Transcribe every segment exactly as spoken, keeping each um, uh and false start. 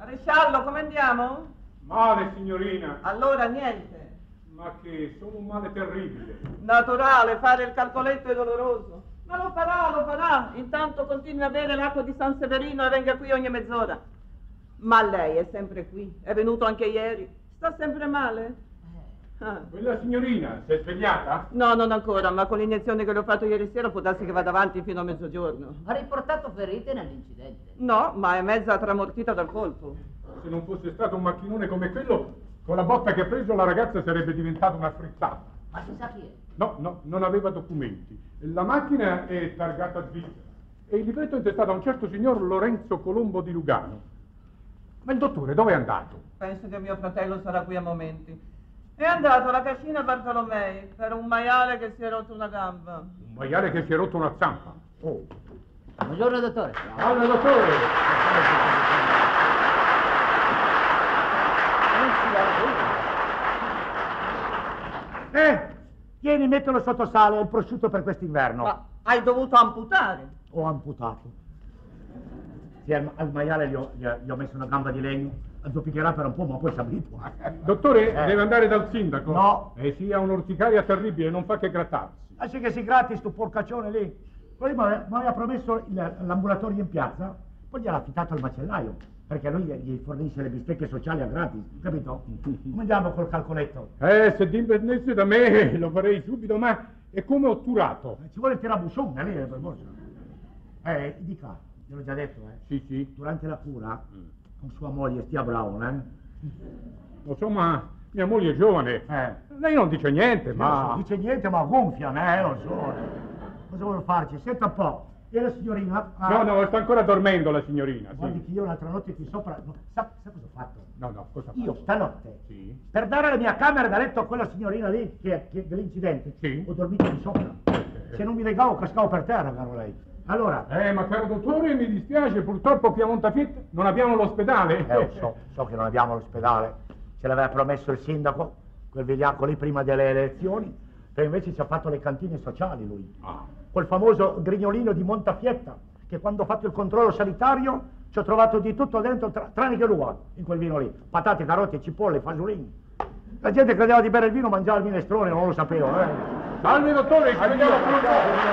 Maresciallo, come andiamo? Male, signorina. Allora niente. Ma che, sono un male terribile. Naturale, fare il calcoletto è doloroso. Ma lo farà, lo farà. Intanto continui a bere l'acqua di San Severino e venga qui ogni mezz'ora. Ma lei è sempre qui. È venuto anche ieri. Sta sempre male? Ah. Quella signorina, si è svegliata? No, non ancora, ma con l'iniezione che le ho fatto ieri sera può darsi che vada avanti fino a mezzogiorno. Ha riportato ferite nell'incidente? No, ma è mezza tramortita dal colpo. Se non fosse stato un macchinone come quello, con la botta che ha preso la ragazza sarebbe diventata una frittata. Ma si sa chi è? No, no, non aveva documenti. La macchina è targata Svizzera e il libretto è intestato a un certo signor Lorenzo Colombo di Lugano. Ma il dottore dove è andato? Penso che mio fratello sarà qui a momenti. È andato alla cascina Bartolomei per un maiale che si è rotto una gamba. Un maiale che si è rotto una zampa. Oh. Buongiorno, dottore. Ciao, dottore. Eh, tieni, mettilo sotto sale, è il prosciutto per quest'inverno. Ma hai dovuto amputare? Ho amputato. Sì, al, al maiale gli ho, gli, ho, gli ho messo una gamba di legno. Zoppicherà per un po', ma poi si abitua. Dottore, Eh. deve andare dal sindaco. No. Eh sì, ha un'orticaria terribile, non fa che grattarsi. Lasci che si gratti sto porcaccione lì. Poi mi aveva promesso il- l'ambulatorio in piazza, poi gliel'ha affittato al macellaio, perché lui gli fornisce le bistecche sociali a gratis, capito? Come andiamo col calcoletto? Eh, se dipendesse da me lo farei subito, ma è come otturato. Eh, Ci vuole il tirabussone lì, per forza. Eh, dica, gliel'ho già detto, eh. Sì, sì. Durante la cura, con sua moglie stia Brown, eh. Insomma, mia moglie è giovane. Eh. Lei non dice niente, Ma ma... non dice niente, ma gonfia, eh, lo so. Cosa vuole farci? Senta un po'. E la signorina? Ah, No, no, sta ancora dormendo la signorina. Guardi Sì. che io l'altra notte qui sopra... no, sa, sa cosa ho fatto? No, no, cosa fa? Io stanotte, Sì. per dare la mia camera da letto a quella signorina lì, che, che dell'incidente, Sì. ho dormito di sopra. Se non mi legavo cascavo per terra, caro lei. Allora... Eh, ma caro dottore, mi dispiace, purtroppo qui a Montafiette non abbiamo l'ospedale. Eh, lo so, so che non abbiamo l'ospedale. Ce l'aveva promesso il sindaco, quel vigliacco lì prima delle elezioni, e invece ci ha fatto le cantine sociali lui. Ah. Quel famoso grignolino di Montafietta, che quando ho fatto il controllo sanitario ci ho trovato di tutto dentro, tra, tranne che l'uva, in quel vino lì. Patate, carote, cipolle, fagiolini. La gente credeva di bere il vino, mangiava il minestrone, non lo sapevo, eh. Salve dottore, ci vediamo pronto.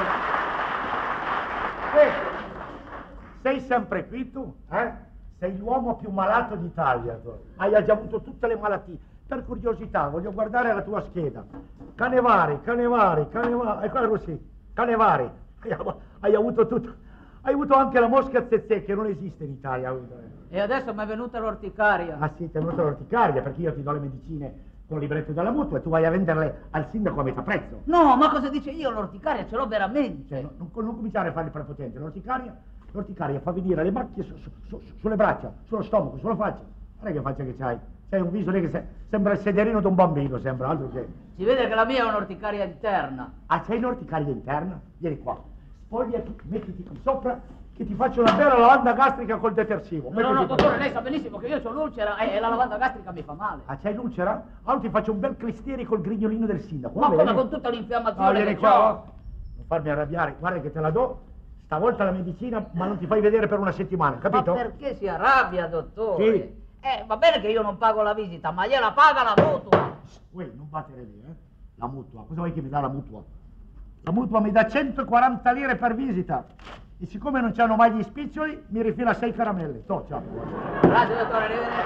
Eh, sei sempre qui tu, eh? Sei l'uomo più malato d'Italia, tu. Hai già avuto tutte le malattie. Per curiosità, voglio guardare la tua scheda. Canevari, Canevari, Canevari, ecco così, Canevari. Hai, hai avuto tutto. Hai avuto anche la mosca tsetse, che non esiste in Italia. E adesso mi è venuta l'orticaria. Ah sì, ti è venuta l'orticaria, perché io ti do le medicine con il libretto della mutua e tu vai a venderle al sindaco a metà prezzo. No, ma cosa dice io? L'orticaria ce l'ho veramente. Cioè, non, non cominciare a fare il prepotente. L'orticaria, l'orticaria fa venire le macchie su, su, su, sulle braccia, sullo stomaco, sulla faccia. Non è che faccia che c'hai. C'hai un viso lì che se, sembra il sederino di un bambino, sembra altro che... Si vede che la mia è un'orticaria interna. Ah, c'hai l'orticaria interna? Vieni qua. Spogliati, mettiti qui sopra, che ti faccio una bella lavanda gastrica col detersivo. No, no, Mettiti dottore, qua. lei sa benissimo che io ho l'ulcera e e la lavanda gastrica mi fa male. Ah, c'hai l'ulcera? Allora ti faccio un bel clistieri col grignolino del sindaco. Ma va come bene? con tutta Ah, l'infiammazione vieni che qua. ho? Non farmi arrabbiare, guarda che te la do. Stavolta la medicina, ma non ti fai vedere per una settimana, capito? Ma perché si arrabbia, dottore? Sì. Eh, va bene che io non pago la visita, ma gliela paga la mutua. Uè, non battere lì, eh? La mutua, cosa vuoi che mi dà la mutua? La mutua mi dà centoquaranta lire per visita. E siccome non c'hanno mai gli spiccioli, mi rifila sei caramelle. Toh, ciao. Grazie, dottore, arrivederci.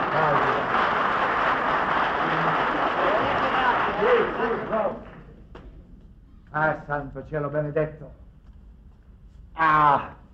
Ah, santo cielo benedetto. Ah.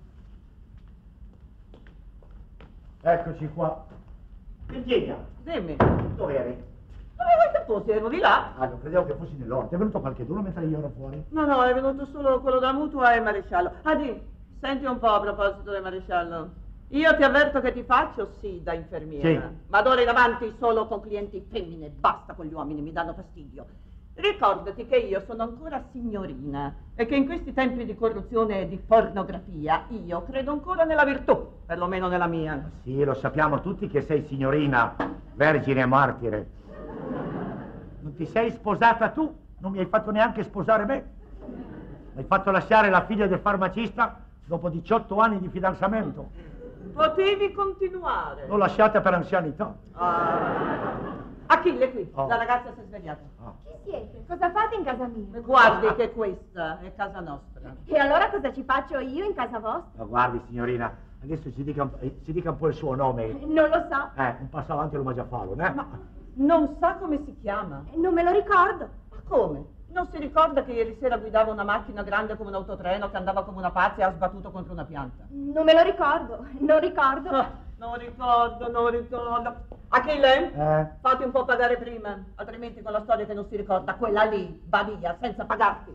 Eccoci qua. Virginia, Dimmi, dove eri? dove vuoi che fossi? Ero di là? Ah, non credevo che fossi nell'orto. È venuto qualcheduno mentre io ero fuori? No, no, è venuto solo quello da mutua e il maresciallo. Ah, di, senti un po' a proposito del maresciallo. Io ti avverto che ti faccio, sì, da infermiera. Sì. Ma d'ora in avanti solo con clienti femmine, basta con gli uomini, mi danno fastidio. Ricordati che io sono ancora signorina e che in questi tempi di corruzione e di pornografia io credo ancora nella virtù, perlomeno nella mia. Sì, lo sappiamo tutti che sei signorina, vergine e martire. Non ti sei sposata tu? Non mi hai fatto neanche sposare me? Mi hai fatto lasciare la figlia del farmacista dopo diciotto anni di fidanzamento. Potevi continuare. L'ho lasciata per anzianità. Ah. Achille qui, Oh. la ragazza si è svegliata. Ah. Chi siete? Cosa fate in casa mia? Guardi che questa è casa nostra. E allora cosa ci faccio io in casa vostra? Ma guardi, signorina, adesso ci dica, eh, ci dica un po' il suo nome. Non lo so. Eh, un passo avanti lo mangia fallo, eh? Ma non sa come si chiama? Non me lo ricordo. Ma come? Non si ricorda che ieri sera guidava una macchina grande come un autotreno che andava come una pazza e ha sbattuto contro una pianta? Non me lo ricordo. Non ricordo. Ah, non ricordo, non ricordo. Achille, Eh? fate un po' pagare prima, altrimenti con la storia che non si ricorda, quella lì va via senza pagarti.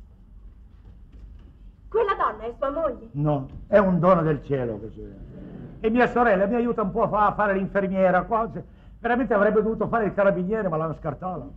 Quella donna è sua moglie. No, è un dono del cielo che c'è. E mia sorella mi aiuta un po' a fa- a fare l'infermiera qua. cioè, Veramente avrebbe dovuto fare il carabiniere, ma l'hanno scartato.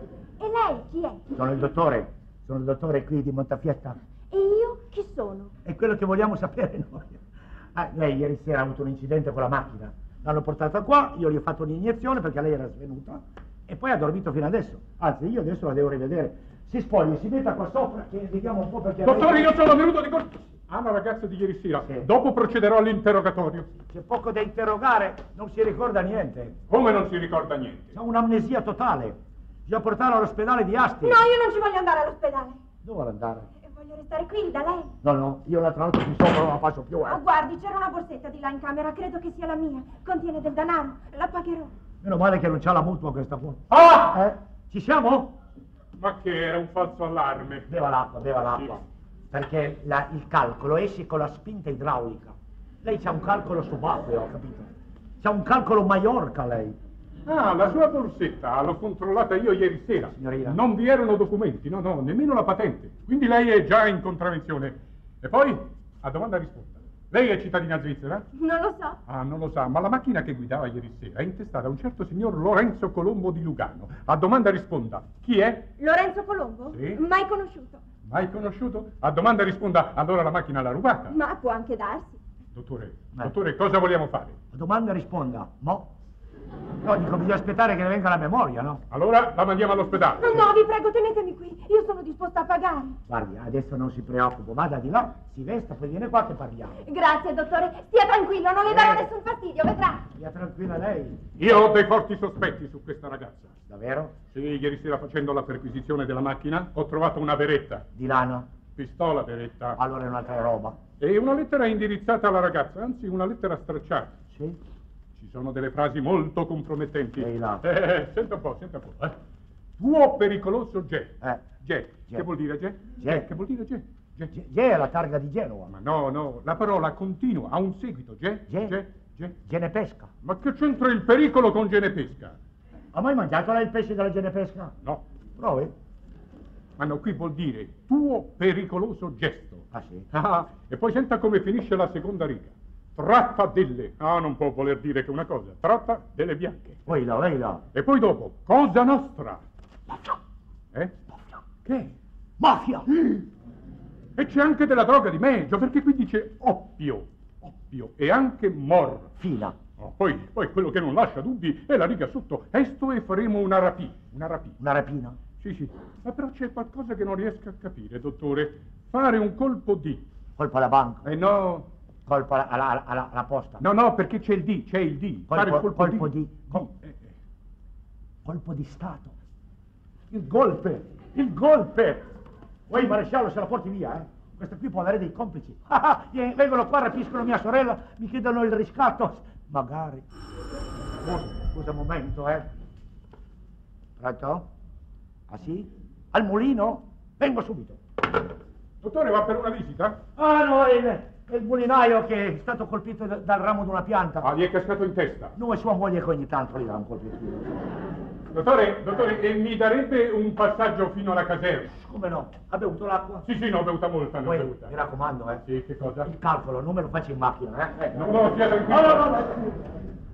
E lei chi è? Sono il dottore, sono il dottore qui di Montafietta. E io chi sono? È quello che vogliamo sapere noi. Ah, lei ieri sera ha avuto un incidente con la macchina. L'hanno portata qua, io gli ho fatto un'iniezione perché lei era svenuta e poi ha dormito fino adesso. Anzi, io adesso la devo rivedere. Si spogli, si metta qua sopra che vediamo un po' perché... Dottore, io sono venuto di corso alla ragazza di ieri sera. Sì. Dopo procederò all'interrogatorio. C'è poco da interrogare, non si ricorda niente. Come non si ricorda niente? Ha un'amnesia totale. Bisogna portarlo all'ospedale di Asti. No, io non ci voglio andare all'ospedale. Dove vuole andare? E voglio restare qui da lei. No, no, io l'altra notte qui sopra non la faccio più, eh. Oh, guardi, c'era una borsetta di là in camera, credo che sia la mia. Contiene del denaro, la pagherò. Meno male che non c'ha la mutua questa qua. Ah! Eh? Ci siamo? Ma che era un falso allarme. Beva l'acqua, beva l'acqua. Sì. Perché la- il calcolo esce con la spinta idraulica. Lei c'ha un calcolo subacqueo, ho capito? C'ha un calcolo Maiorca, lei. Ah, la sua borsetta l'ho controllata io ieri sera. Signorina. Non vi erano documenti, no, no, nemmeno la patente. Quindi lei è già in contravvenzione. E poi, a domanda risposta. Lei è cittadina svizzera? Non lo so. Ah, non lo sa, ma la macchina che guidava ieri sera è intestata a un certo signor Lorenzo Colombo di Lugano. A domanda risponda. Chi è? Lorenzo Colombo? Sì. Mai conosciuto. Mai conosciuto? A domanda risponda. Allora la macchina l'ha rubata. Ma può anche darsi. Dottore, Eh. dottore, cosa vogliamo fare? La domanda risponda. Mo? No, dico, bisogna aspettare che ne venga la memoria, no? Allora la mandiamo all'ospedale. No, no, vi prego, tenetemi qui. Io sono disposta a pagare. Guardi, adesso non si preoccupi, vada di là, si vesta, poi viene qua che parliamo. Grazie, dottore. Stia tranquillo, non le darò Eh. nessun fastidio, vedrà. Stia tranquilla lei. Io ho dei forti sospetti su questa ragazza. Davvero? Sì, ieri sera facendo la perquisizione della macchina ho trovato una beretta, Di lana? pistola beretta Allora è un'altra roba. e una lettera indirizzata alla ragazza, anzi una lettera stracciata. Sì? Ci sono delle frasi molto compromettenti. Ehi là. Eh, senta un po', senta un po'. Eh. Tuo pericoloso Ge. Eh. Ge. Ge. Che vuol dire Ge? Ge. Che vuol dire Ge? Ge. Ge Ge è la targa di Genova. Ma no, no, la parola continua, ha un seguito. Ge. Ge. Ge. Ge. Genepesca. Ma che c'entra il pericolo con Genepesca? Ha mai mangiato lei il pesce della Genepesca? No. Provi? Ma no, qui vuol dire tuo pericoloso gesto. Ah sì? Ah, e poi senta come finisce la seconda riga. Tratta delle... Ah, non può voler dire che una cosa. Tratta delle bianche. Poi là, lei là. E poi dopo, cosa nostra. Eh? Che? Mafia! E c'è anche della droga di mezzo, perché qui dice oppio. Oppio. E anche mor. Fila. Oh, poi, poi quello che non lascia dubbi è la riga sotto. Esto e faremo una rapì. Una rapì. Una rapina. Sì, sì. Ma però c'è qualcosa che non riesco a capire, dottore. Fare un colpo di... Colpo alla banca. Eh no... Colpo alla, alla, alla, alla posta. No, no, perché c'è il D, c'è il D. Colpo- Fare il colpo, colpo di... di- di- eh, eh. Colpo di Stato. Il golpe. Il golpe. Uè, maresciallo, se la porti via, eh. Questa qui può avere dei complici. Ah, ah, vieni, vengono qua, rapiscono mia sorella, mi chiedono il riscatto. Magari. Scusa, scusa un momento, eh. Pronto? Ah sì? Al mulino? Vengo subito. Dottore, va per una visita? Ah no, è il, è il mulinaio che è stato colpito da- dal ramo di una pianta. Ah, gli è cascato in testa. No, è sua moglie che ogni tanto gli dà un colpito. Dottore, dottore, e mi darebbe un passaggio fino alla caserma? Come no? Ha bevuto l'acqua? Sì, sì, ne ho bevuta molta, ne ho Poi, bevuta. mi raccomando, eh. Sì, che cosa? Il calcolo, non me lo faccio in macchina, eh. No, no, sia tranquillo. No, no, no, no.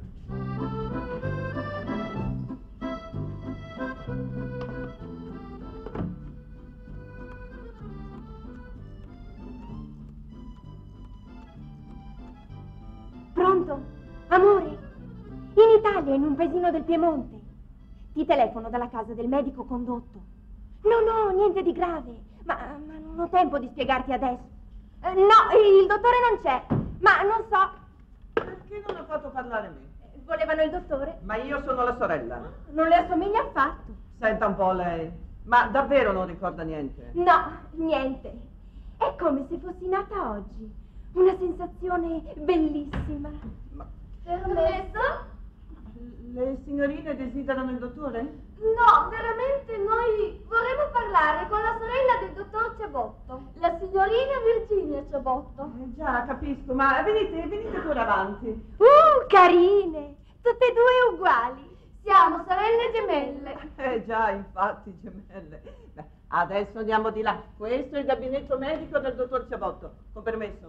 Pronto? Amore? In Italia, in un paesino del Piemonte. Ti telefono dalla casa del medico condotto. No, no, niente di grave. Ma, ma non ho tempo di spiegarti adesso. Eh, no, il dottore non c'è. Ma non so. Perché non ha fatto parlare me? Volevano il dottore? Ma io sono la sorella. Non le assomiglia affatto. Senta un po' lei. Ma davvero non ricorda niente? No, niente. È come se fossi nata oggi. Una sensazione bellissima. Ma Permesso? le signorine desiderano il dottore? No, veramente noi vorremmo parlare con la sorella del dottor Ciabotto, la signorina Virginia Ciabotto. Eh, già, capisco, ma venite, venite pure avanti. Uh, carine! Tutte e due uguali. Siamo sorelle gemelle. Eh già, infatti, gemelle. Beh, adesso andiamo di là. Questo è il gabinetto medico del dottor Ciabotto. Con permesso.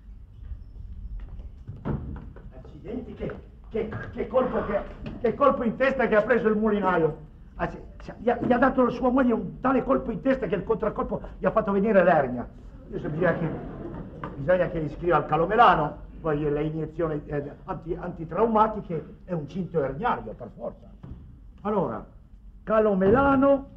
Accidenti, che, che, che, colpo, che, che colpo in testa che ha preso il mulinaio. Ah, sì, sì, gli, ha, gli ha dato la sua moglie un tale colpo in testa che il contraccolpo gli ha fatto venire l'ernia. Adesso bisogna che, bisogna che gli scriva il calomelano, poi le iniezioni eh, anti, antitraumatiche e un cinto erniario per forza. Allora, calomelano,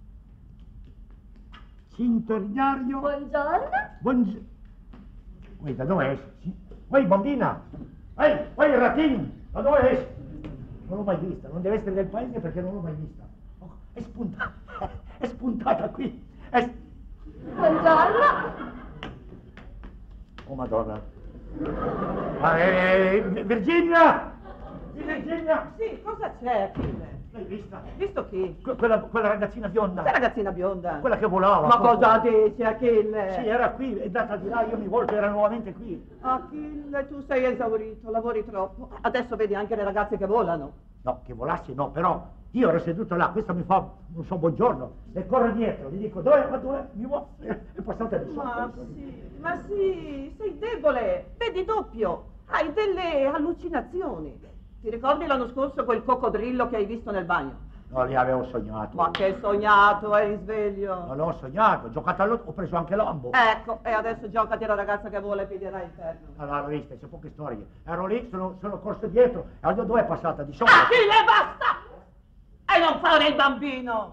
cinto erniario. Buongiorno. Buongiorno. Uè, da dove esci? Uè, bambina! Ehi, uè, ratino! Da dove esci? Non l'ho mai vista, non deve essere del paese perché non l'ho mai vista. Oh, è spuntata, è spuntata qui. È... Buongiorno. Oh, Madonna. Ah, eh, Virginia! Virginia! Sì, cosa c'è, Achille? L'hai vista? Visto chi? Que- quella, quella ragazzina bionda. Che ragazzina bionda? Quella che volava. Ma poco. cosa dici, Achille? Sì, era qui, è andata di là, io mi volto, era nuovamente qui. Achille, tu sei esaurito, lavori troppo. Adesso vedi anche le ragazze che volano. No, che volassi no, però io ero seduto là, questo mi fa, non so, buongiorno, le corro dietro, gli dico, dove, ma dove, mi vuoi? È passata di Ma sopra. sì, ma sì, sei debole, vedi doppio, hai delle allucinazioni. Ti ricordi l'anno scorso quel coccodrillo che hai visto nel bagno? No, lì avevo sognato. Ma che sognato, eri sveglio. Non ho sognato, ho giocato all'otto, ho preso anche l'ambo. Ecco, e adesso giocati la ragazza che vuole e piglierà il terno. Allora, l'ho vista, c'è poche storie. Ero lì, sono, sono corso dietro, e oggi dove è passata? Di sopra. Achille, basta! E non fare il bambino!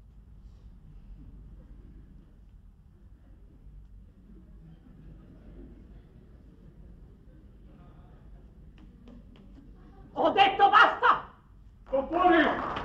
Ho detto basta! Dottore!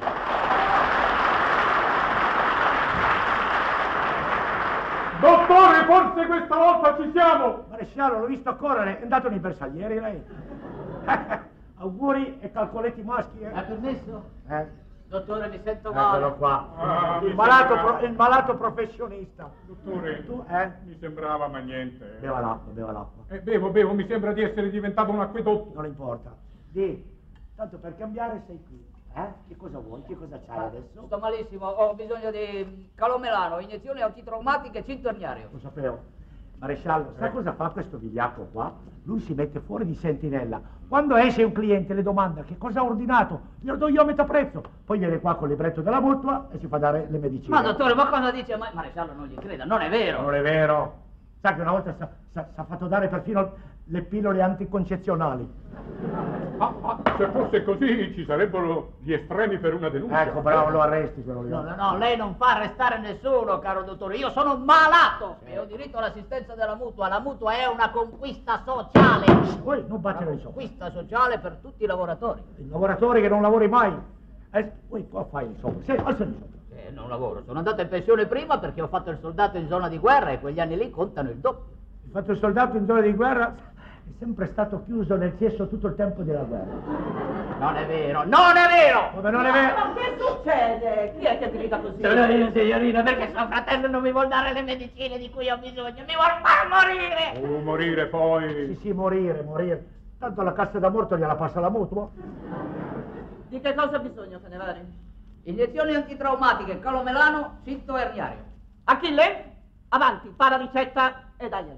Dottore, forse questa volta ci siamo! Maresciallo, l'ho visto correre, è andato nei bersaglieri lei. Auguri e calcoletti maschi, eh? Ha permesso? Eh? Dottore, mi sento male. Eccolo qua. Ah, mi il, malato sembrava. pro- il malato professionista. Dottore, Tu, eh? mi sembrava, ma niente. Beva l'acqua, beva l'acqua. Eh, bevo, bevo, mi sembra di essere diventato un acquedotto. Non importa. Di, tanto per cambiare sei qui. Eh? Che cosa vuoi? Che cosa c'hai adesso? Sto malissimo, ho bisogno di calomelano, iniezioni antitraumatiche e cinto erniario. Lo sapevo. Maresciallo, sai Eh. cosa fa questo vigliacco qua? Lui si mette fuori di sentinella. Quando esce un cliente le domanda che cosa ha ordinato, glielo do io a metà prezzo. Poi viene qua con il libretto della mutua e si fa dare le medicine. Ma dottore, ma cosa dice? Ma Maresciallo non gli creda, non è vero. Non è vero. Sa che una volta si ha fatto dare perfino le pillole anticoncezionali. Ah, ah, se fosse così ci sarebbero gli estremi per una denuncia. Ecco, bravo, lo arresti quello lì. No, no, no, lei non fa arrestare nessuno, caro dottore. Io sono malato e ho diritto all'assistenza della mutua. La mutua è una conquista sociale. Poi non battere Una i soldi. conquista sociale per tutti i lavoratori. Il lavoratore che non lavori mai. Eh, poi qua fai i soldi. Sì, alza i soldi. Eh, non lavoro. Sono andato in pensione prima perché ho fatto il soldato in zona di guerra e quegli anni lì contano il doppio. Hai fatto il soldato in zona di guerra, è sempre stato chiuso nel cesso tutto il tempo della guerra. Non è vero, non è vero! Come non è vero? Ma che succede? Chi è che grida così? Signorina, signorina, perché suo fratello non mi vuol dare le medicine di cui ho bisogno? Mi vuol far morire! O morire poi. Sì, sì, morire, morire. Tanto la cassa da morto gliela passa la mutua. Di che cosa ha bisogno, Canevari? Iniezioni antitraumatiche, calomelano, cinto erniario. Achille, avanti, para ricetta e dagliela.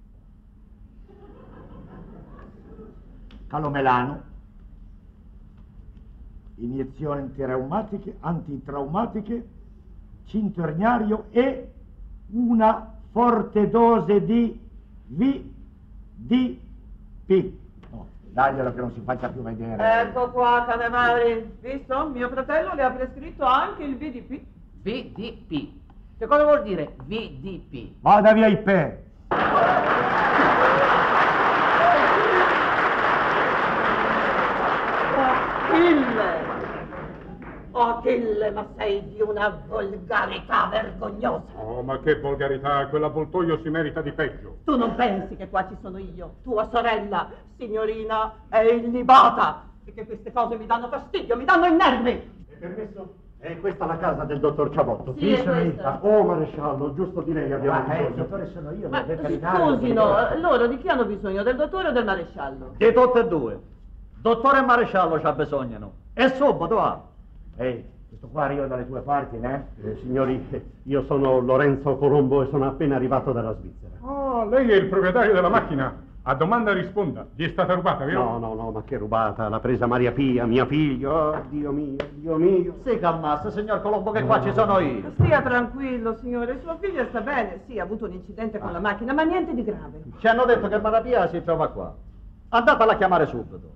Calomelano, iniezioni antitraumatiche, antitraumatiche, cinto erniario e una forte dose di V D P. No, daglielo che non si faccia più vedere. Ecco qua, Canevari. Visto? Mio fratello le ha prescritto anche il V D P. V D P. Che cosa vuol dire V D P? Vada via i pe. Achille, ma sei di una volgarità vergognosa. Oh, ma che volgarità, quell'avvoltoio si merita di peggio. Tu non pensi che qua ci sono io, tua sorella, signorina, è illibata, e che queste cose mi danno fastidio, mi danno i nervi. È permesso? È questa la casa del dottor Ciabotto? Sì, è questa. Oh, maresciallo, giusto di lei abbiamo Ma eh, il bisogno. dottore sono io, Ma il veterinario. scusino, loro di chi hanno bisogno, del dottore o del maresciallo? Di tutte e due. Dottore e maresciallo ci abbisognano. E subito, va. Ehi, questo qua arriva dalle tue parti, eh? eh? Signori, io sono Lorenzo Colombo e sono appena arrivato dalla Svizzera. Ah, lei è il proprietario della macchina. A domanda risponda. Gli è stata rubata, vero? No, no, no, ma che rubata, l'ha presa Maria Pia, mia figlia. Oh, Dio mio, Dio mio. Si calmasse, signor Colombo, che qua ci sono io. Stia tranquillo, signore, sua figlia sta bene, sì, ha avuto un incidente con la macchina, ma niente di grave. Ci hanno detto che Marapia si trova qua. Andatela a chiamare subito.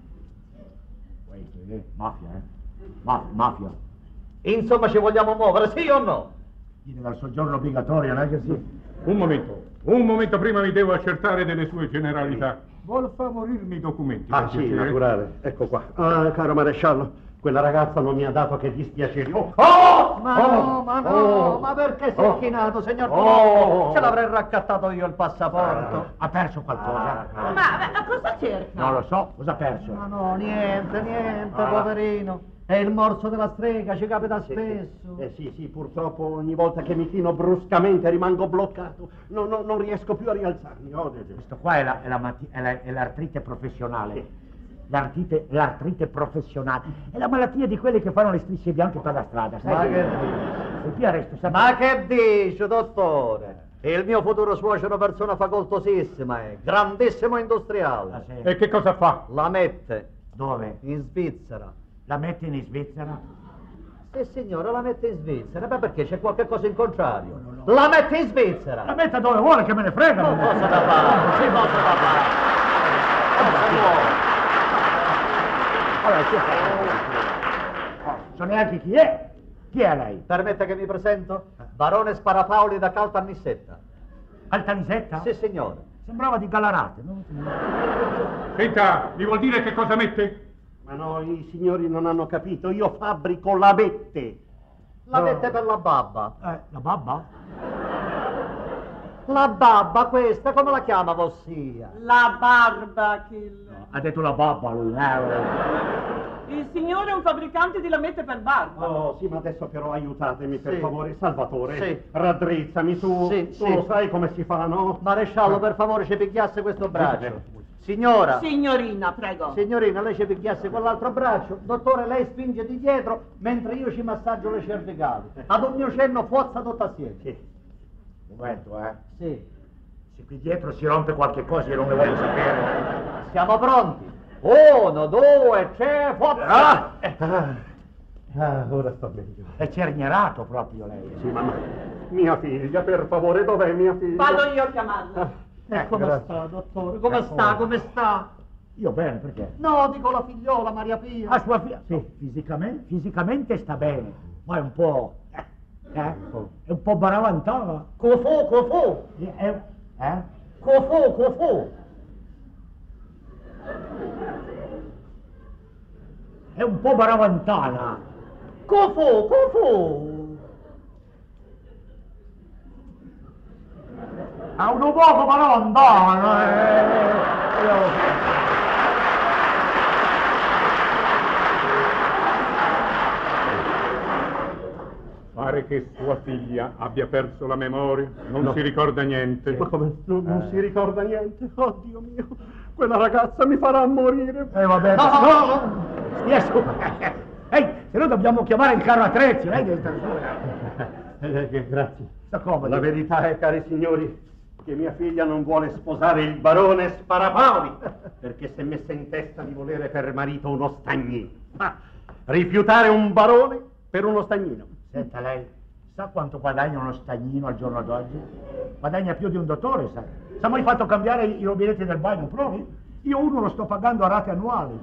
Wait, eh? Mafia, eh? Ma- mafia. Insomma, ci vogliamo muovere, sì o no? Viene dal soggiorno obbligatorio, non è che sì? Un momento, un momento prima mi devo accertare delle sue generalità. Vuol favorirmi i documenti? Ah per sì, piacere? naturale, ecco qua. Ah, caro maresciallo, quella ragazza non mi ha dato che dispiacere. Oh, oh, Ma oh, no, ma no, oh, ma perché si oh, è chinato, signor oh, Colombo? Ce l'avrei raccattato io il passaporto. Ha perso qualcosa? Ma, ma cosa cerca? Non lo so, cosa ha perso? Ma no, niente, niente, Ah. poverino. È il morso della strega, ci capita spesso. Eh sì, sì, purtroppo ogni volta che mi chino bruscamente rimango bloccato, non, non- non riesco più a rialzarmi. Oh, questo qua è, la- è la mati- è la- è l'artrite professionale. L'artrite, l'artrite professionale. È la malattia di quelle che fanno le strisce bianche per la strada, sai? Ma che E qui arresto, sai? Ma che dice, dottore? Il mio futuro suocero è una persona facoltosissima, è grandissimo industriale. Ah, sì. E che cosa fa? La mette Dove? in Svizzera. La metti in Svizzera? Sì, signore, la mette in Svizzera. Beh, perché c'è qualche cosa in contrario? La mette in Svizzera. La metta dove vuole che me ne frega. Non cosa da fare, sì, cosa da fare. Cosa vuole? Allora, chi è? Oh, so neanche chi è. Chi è lei? Permette che mi presento? Barone Sparapaoli da Caltanissetta. Altanisetta? Sì, signore. Sembrava di Galarate, no? Senta, mi vuol dire che cosa mette? Ma no, i signori non hanno capito, io fabbrico lavette. La mette per la babba. Eh, la babba? La babba questa, come la chiama vossia? La barba, Achille. Ha detto la babba lui, eh? Il signore è un fabbricante di lamette per barba. Oh, sì, ma adesso però aiutatemi, per Sì. favore, Salvatore. Sì. Raddrizzami tu. Sì, tu sì. lo sai come si fa, no? Maresciallo, per favore, ci picchiasse questo braccio. Signora, Signorina, prego. signorina, lei ci picchiasse quell'altro braccio. Dottore, lei spinge di dietro, mentre io ci massaggio le cervicali. Ad un mio cenno, forza tutta assieme. Sì. Un momento, eh. Sì. Se qui dietro si rompe qualche cosa io non ne voglio sapere. Siamo pronti. Uno, due, tre, forza! Ah! Ah, ah, ora sto meglio. È cernierato proprio lei. Sì, ma mia figlia, per favore, dov'è mia figlia? Vado io a chiamarla. E come grazie. sta, dottore? Come Eh, sta, come? come sta? Io bene, perché? No, dico la figliola, Maria Pia. Ah, sua figlia? Sì, fisicamente, fisicamente sta bene, ma è un po'... Eh? È un po' baravantana. Cofò, cofò. Eh? Eh? Cofò, cofò. È un po' baravantana. Cofò, cofò. È un poco baravantana. Eh? Io- Pare che sua figlia abbia perso la memoria, non No. si ricorda niente. Ma come? Non, non si ricorda niente? Oh Dio mio, quella ragazza mi farà morire. Eh vabbè, No, no, no, no. Stia su. Ehi, se no dobbiamo chiamare il carro attrezzi, lei deve stare su. Eh, grazie. Sta comodo. La verità è, cari signori, che mia figlia non vuole sposare il barone Sparapaoli, perché si è messa in testa di volere per marito uno stagnino. Ah, rifiutare un barone per uno stagnino. Senta, lei sa quanto guadagna uno stagnino al giorno d'oggi? Guadagna più di un dottore, sa. Sa mai fatto cambiare i rubinetti del bagno, provi? Io uno lo sto pagando a rate annuali.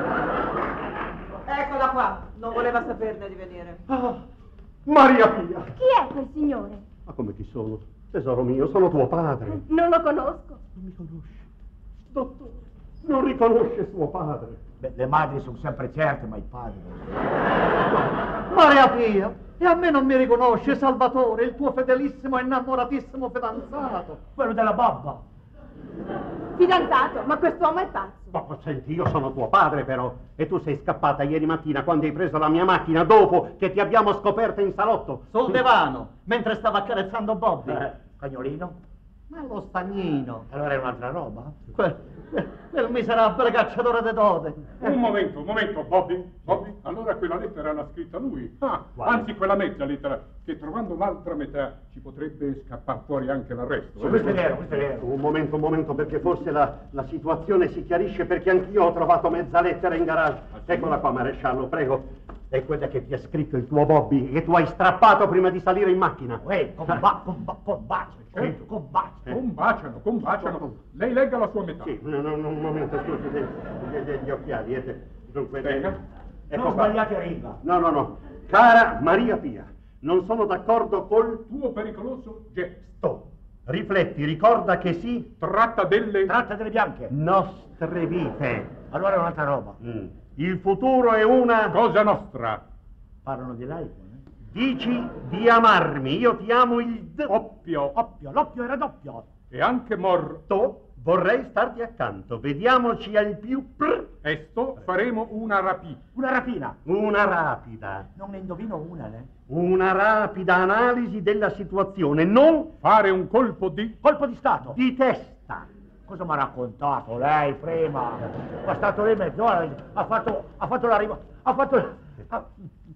Eccola qua, non voleva saperne di venire. Ah, Maria Pia! Chi è quel signore? Ma come chi sono? Tesoro mio, sono tuo padre. Non lo conosco. Non mi conosce. Dottore, non riconosce suo padre. Beh, le madri sono sempre certe, ma i padri... Maria Pia, e a me non mi riconosce Salvatore, il tuo fedelissimo e innamoratissimo fidanzato? Quello della babba. Fidanzato, ma quest'uomo è pazzo. Ma senti, io sono tuo padre però, e tu sei scappata ieri mattina quando hai preso la mia macchina dopo che ti abbiamo scoperta in salotto. Sul divano, mentre stava accarezzando Bobby. Eh, cagnolino? Ma lo stagnino. Allora è un'altra roba? Quel, quel, quel miserabile cacciatore di dote. Un momento, un momento, Bobby. Bobby, allora quella lettera l'ha scritta lui. Ah, anzi, quella mezza lettera, che trovando l'altra metà ci potrebbe scappare fuori anche l'arresto. Sì, questo è vero, questo è vero. Un momento, un momento, perché forse la, la situazione si chiarisce, perché anch'io ho trovato mezza lettera in garage. Eccola qua, maresciallo, prego. È quella che ti ha scritto il tuo Bobby, che tu hai strappato prima di salire in macchina. Ehi, comba, comba, combacia, Certo. combacia. Combaciano, combaciano. Lei legga la sua metà. Sì, no, no, no, un momento, scusi, gli, gli, gli occhiali, eh, dunque, Venga. ecco Non qua. sbagliate riga. No, no, no. Cara Maria Pia, non sono d'accordo col Tuo pericoloso gesto. Rifletti, ricorda che si Tratta delle... Tratta delle bianche. nostre vite. Allora è un'altra roba. Mm. Il futuro è una... Cosa nostra. Parlano di lei. eh? Dici di amarmi, io ti amo il d... Oppio. Oppio, l'oppio era doppio. E anche morto. Vorrei starti accanto, vediamoci al più pr... Esto faremo una rapina. Una rapina. Una rapida, Non ne indovino una, eh? una rapida analisi della situazione, non Fare un colpo di... Colpo di Stato. di testa. Cosa mi ha raccontato lei prima? È stato lì mezz'ora, ha fatto, ha fatto la riva, ha fatto... ha-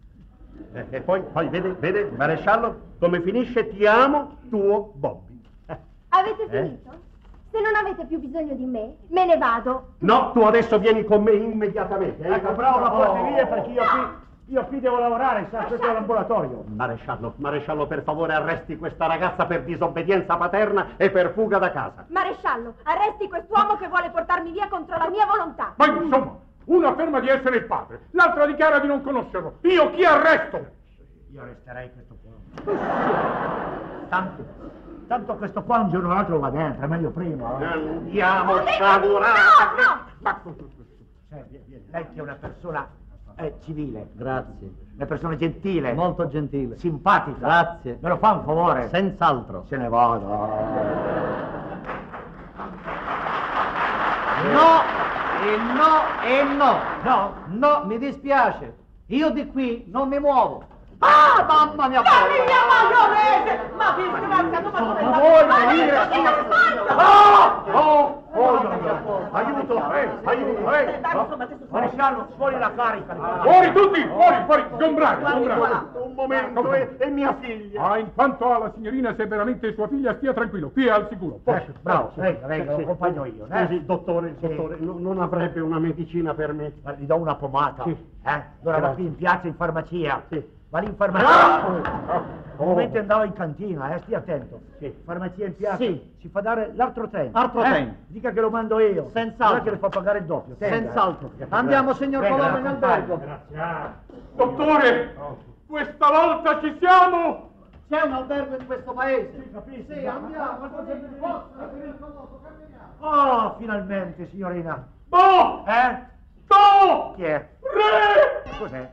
Eh, e poi, poi vede, vede, maresciallo, come finisce ti amo, tuo Bobby. Eh. Avete Eh? finito? Se non avete più bisogno di me, me ne vado. No, tu adesso vieni con me immediatamente. hai Ecco, capito? bravo, la porti Oh. via perché io qui, io qui devo lavorare, sa, questo è l'ambulatorio. Maresciallo, maresciallo, per favore arresti questa ragazza per disobbedienza paterna e per fuga da casa. Maresciallo, arresti quest'uomo che vuole portarmi via contro la mia volontà. Ma insomma, uno afferma di essere il padre, l'altro dichiara di non conoscerlo. Io chi arresto? Io resterei questo qua. Tanto, tanto questo qua un giorno o l'altro va dentro, è meglio prima. eh. Andiamo, No, sciagurata. no! Ma Eh, vieni, vieni. Lei che è una persona eh, civile, Grazie. una persona gentile, Molto gentile. simpatica. Grazie. Me lo fa un favore? Senz'altro. Se ne vado. No, e no, e no. No? No, mi dispiace. Io di qui non mi muovo. Ah, mamma mia! Famiglia maionese! Ma che disgrazia, ma dove Ma sta? voi Ma venire che qui? sta? Oh, oh, oh, no, no. Aiuto, eh, aiuto, eh. Dai, insomma, adesso sono- Maresciallo, fuori la carica. Fuori tutti, fuori, fuori, sgombrare, Guardi sgombrare. qua. Un momento, è, è mia figlia. Ah, in quanto alla signorina, se veramente è sua figlia, stia tranquillo, qui è al sicuro. Posso? Ecco, bravo, venga, venga, lo accompagno io. eh? Scusi, dottore, Sì. dottore, no- non avrebbe una medicina per me? Ma gli do una pomata. Sì. Eh? Allora va Grazie. qui in piazza in farmacia. Sì. Va lì in farmacia. Un momento andavo in cantina, eh, stia attento. Sì. Farmacia in piazza. Sì. Si fa dare l'altro treno. Altro eh? treno. Dica che lo mando io. Senz'altro. Non è che le fa pagare il doppio. Tenga, eh. Senz'altro. Andiamo, signor Venga, Colombo, in accompagni. albergo. Grazie. Ah. Dottore, questa volta ci siamo! C'è un albergo in questo paese. Sì, capisco. Sì, andiamo. Oh, finalmente, signorina. No! Eh? No! Chi è? Re! Cos'è?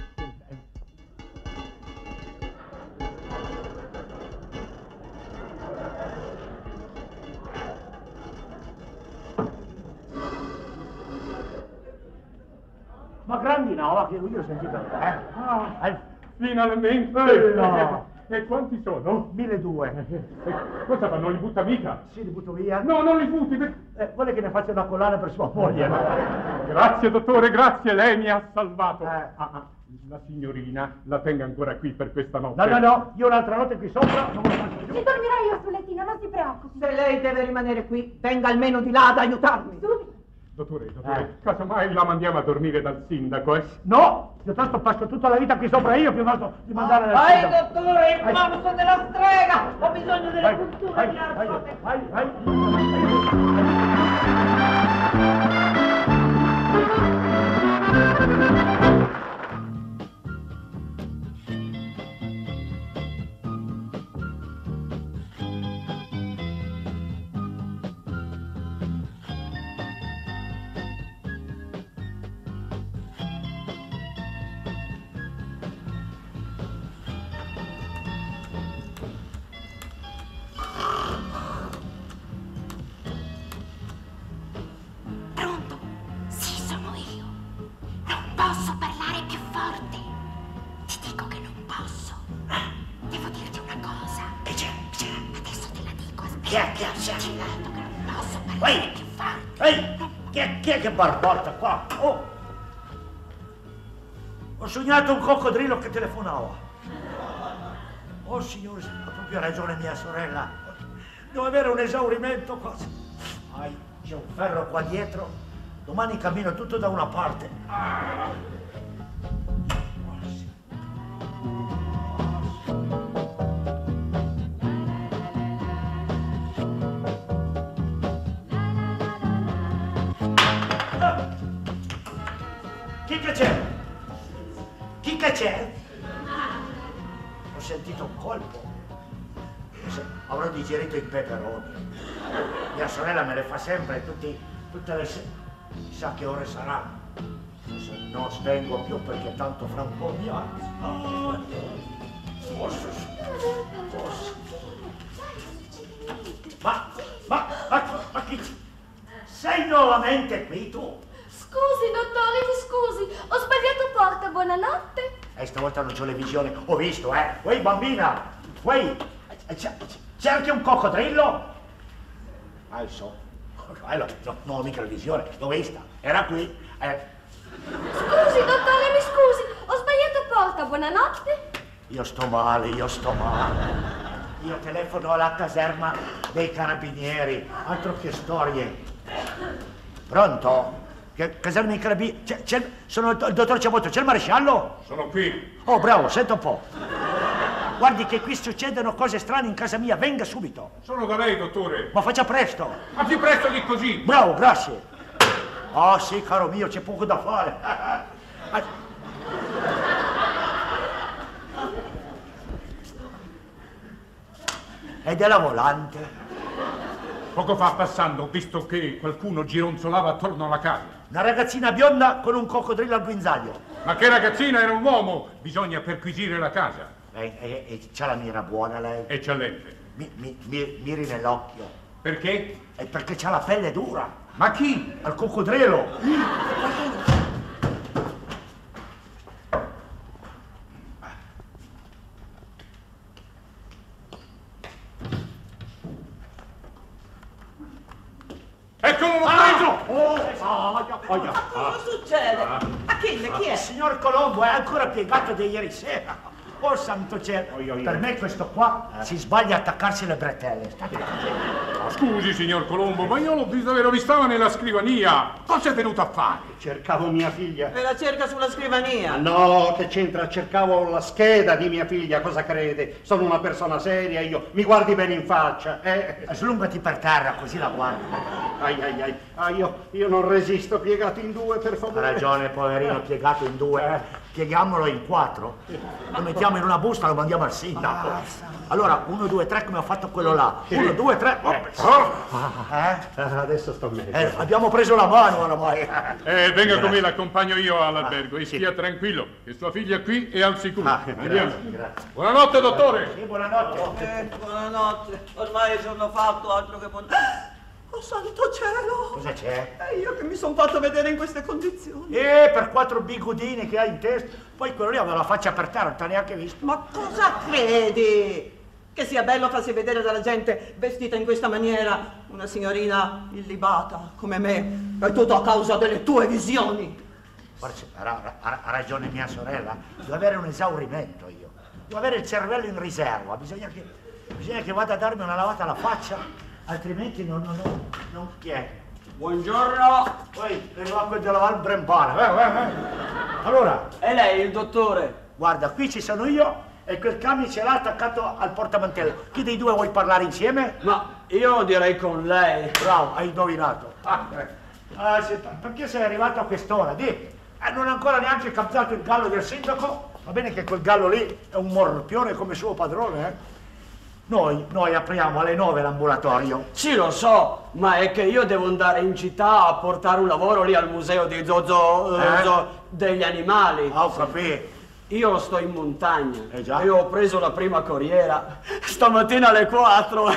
Ma grandi no, che io ho sentito. Eh? Ah, eh, Finalmente! Eh, no. E quanti sono? mille due. E cosa fa? Non li butta mica? Sì, li butto via. No, non li butti! per- Eh, vuole che ne faccia una collana per sua moglie, no? Grazie, dottore, grazie, lei mi ha salvato. Eh. Ah, ah, la signorina la tenga ancora qui per questa notte. No, no, no, io un'altra notte qui sopra non me lo faccio più. Ci dormirò io sul lettino, non si preoccupi. Se lei deve rimanere qui, venga almeno di là ad aiutarmi. Subito. Dottore, dottore, Eh. casomai la mandiamo a dormire dal sindaco, eh? No, piuttosto passo tutta la vita qui sopra io, piuttosto di mandare nel Vai, sindaco. dottore, il Vai. morso della strega! Ho bisogno delle Vai, punture vai, di vai, arzote. vai, vai. chi è, chi è, chi è? Ehi, ehi, chi è, chi è che barbotta qua? Oh, ho sognato un coccodrillo che telefonava. Oh signore, ha proprio ragione mia sorella. Devo avere un esaurimento qua. Ai, c'è un ferro qua dietro. Domani cammino tutto da una parte. Ah. Chi che c'è? Chi che c'è? Ho sentito un colpo. Avrò digerito i peperoni. Mia sorella me le fa sempre tutti, tutte le sere. Chissà che ore saranno. Se non svengo più perché tanto fra un po' mi alzo. Forse, forse. Ma, ma, ma, ma chi? Sei nuovamente qui tu? Scusi, dottore, mi scusi. Ho sbagliato porta, buonanotte. E stavolta non c'ho le visioni. Ho visto, eh. Uè, bambina. Uè, c'è anche un coccodrillo? Ah, il so. No, non ho mica la visione. L'ho vista. Era qui. Eh. Scusi, dottore, mi scusi. Ho sbagliato porta, buonanotte. Io sto male, io sto male. Io telefono alla caserma dei carabinieri. Altro che storie. Pronto? Caserma dei carabinieri? C'è, c'è, sono il dottor Ciabotto. C'è il maresciallo? Sono qui. Oh, bravo, senta un po'. Guardi che qui succedono cose strane in casa mia. Venga subito. Sono da lei, dottore. Ma faccia presto. Ma più presto di così. Bravo, grazie. Oh sì, caro mio, c'è poco da fare. Ed è la volante. Poco fa passando ho visto che qualcuno gironzolava attorno alla casa. Una ragazzina bionda con un coccodrillo al guinzaglio. Ma che ragazzina, era un uomo. Bisogna perquisire la casa. E, e, e c'ha la mira buona lei? Eccellente. Mi, mi, mi, miri nell'occhio. Perché? È perché c'ha la pelle dura. Ma chi? Al coccodrillo. Eccolo, l'ho preso! Oh, ah, Ma cosa succede? Achille, chi è? Il signor Colombo è ancora piegato di ieri sera. Oh santo cielo, per me questo qua si sbaglia a attaccarsi le bretelle. Oh, scusi, signor Colombo, ma io l'ho visto, lo vistava nella scrivania. Cosa è venuto a fare? Cercavo mia figlia. E la cerca sulla scrivania. No, che c'entra? Cercavo la scheda di mia figlia, cosa crede? Sono una persona seria, io. Mi guardi bene in faccia, eh? Slungati per terra, così la guardi. Ai ai ai, ah, io, io non resisto, piegato in due, per favore. Ha ragione, poverino, piegato in due. Pieghiamolo in quattro, lo mettiamo in una busta, lo mandiamo al sindaco. Allora, uno, due, tre, come ho fatto quello là. Uno, due, tre. Oh. Eh? Adesso sto meglio. Eh, abbiamo preso la mano oramai. Eh, venga grazie. Con me, l'accompagno io all'albergo. E stia tranquillo, che sua figlia qui è al sicuro. Ah, andiamo. Grazie, grazie. Buonanotte, dottore. Sì, buonanotte. Eh, buonanotte. Ormai è giorno fatto, altro che buonanotte. Oh santo cielo! Cosa c'è? E io che mi sono fatto vedere in queste condizioni. Eh, per quattro bigudini che hai in testa. Poi quello lì aveva la faccia per terra, non t'ha neanche visto. Ma cosa credi? Che sia bello farsi vedere dalla gente vestita in questa maniera? Una signorina illibata come me. È tutto a causa delle tue visioni. Guarda, ha, ha, ha ragione mia sorella. Devo avere un esaurimento io. Devo avere il cervello in riserva. Bisogna che, bisogna che vada a darmi una lavata alla faccia. Altrimenti non, non, non, non chi è? Buongiorno. Poi devo anche da lavare il brembane. Eh, eh, eh. Allora. E lei, il dottore? Guarda, qui ci sono io e quel camion ce l'ha attaccato al portamantello. Chi dei due vuoi parlare insieme? Ma io direi con lei. Bravo, hai indovinato. Ah, eh. ah, se, perché sei arrivato a quest'ora? Di, eh, non ha ancora neanche captato il gallo del sindaco? Va bene che quel gallo lì è un morpione come suo padrone, eh? Noi, noi apriamo alle nove l'ambulatorio. Sì, lo so, ma è che io devo andare in città a portare un lavoro lì al museo di Zozo, eh? zo, degli animali. Ah, ho capito. Io sto in montagna eh già. e ho preso la prima corriera stamattina alle quattro.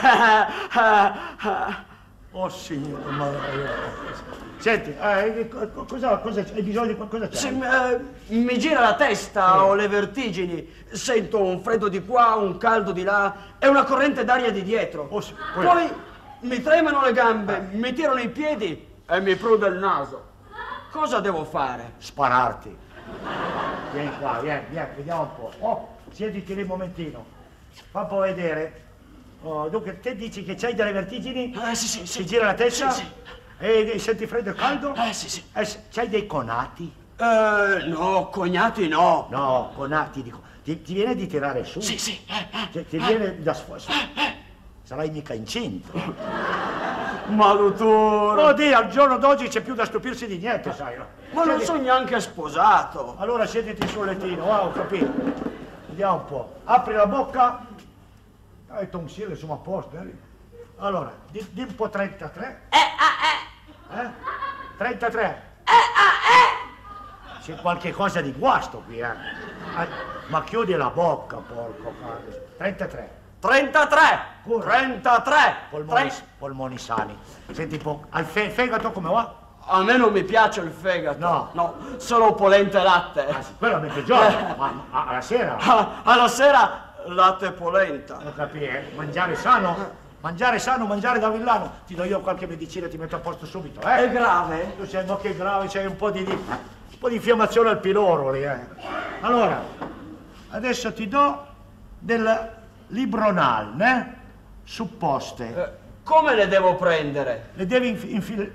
Oh signore, ma... Senti, eh, cosa, cosa hai bisogno di qualcosa? C'è? Sì, eh, mi gira la testa, sì. Ho le vertigini, sento un freddo di qua, un caldo di là e una corrente d'aria di dietro. Oh, sì. Poi mi tremano le gambe, mi tirano i piedi e mi prude il naso. Cosa devo fare? Spararti. Vieni qua, vieni, vieni, vediamo un po'. Oh, siediti lì un momentino. Fa un po' vedere. Oh, dunque, te dici che c'hai delle vertigini? Eh, sì, sì, sì. Ti gira la testa? Sì, sì. E, e senti freddo e caldo? Eh, sì, sì. Eh, c'hai dei conati? Eh, no, cognati no. No, conati, dico. Ti, ti viene di tirare su? Sì, sì. Eh, eh, Cioè, ti eh. viene da sforzo. Sarai mica incinto. Ma dottore. Oddio, al giorno d'oggi c'è più da stupirsi di niente, sai. No? Ma non Siedi- sono neanche sposato. Allora siediti sul lettino, ah, ho capito. Vediamo un po'. Apri la bocca. Ah, i tonsille sono a posto. Eh? Allora, di, di un po' trentatré. Eh, ah, eh. Eh? trentatré. Eh, ah, C'è qualche cosa di guasto qui, eh. Ah, ma chiudi la bocca, porco cane. trentatré. trentatré. Corre. trentatré. Polmoni, Tre- polmoni sani. Senti un po', al fe- fegato come va? A me non mi piace il fegato. No. No, solo polenta e latte. Ah, sì, quello a mezzogiorno, ma, ma alla sera. Ah, alla sera latte e polenta. Lo capi, eh? Mangiare sano? Mangiare sano, mangiare da villano. Ti do io qualche medicina e ti metto a posto subito, eh? È grave? Tu sei, ma che grave, c'hai un po' di, di- un po' di infiammazione al piloro lì, eh. Allora, adesso ti do del Libronal, eh? Supposte. Eh, come le devo prendere? Le devi inf- infilare.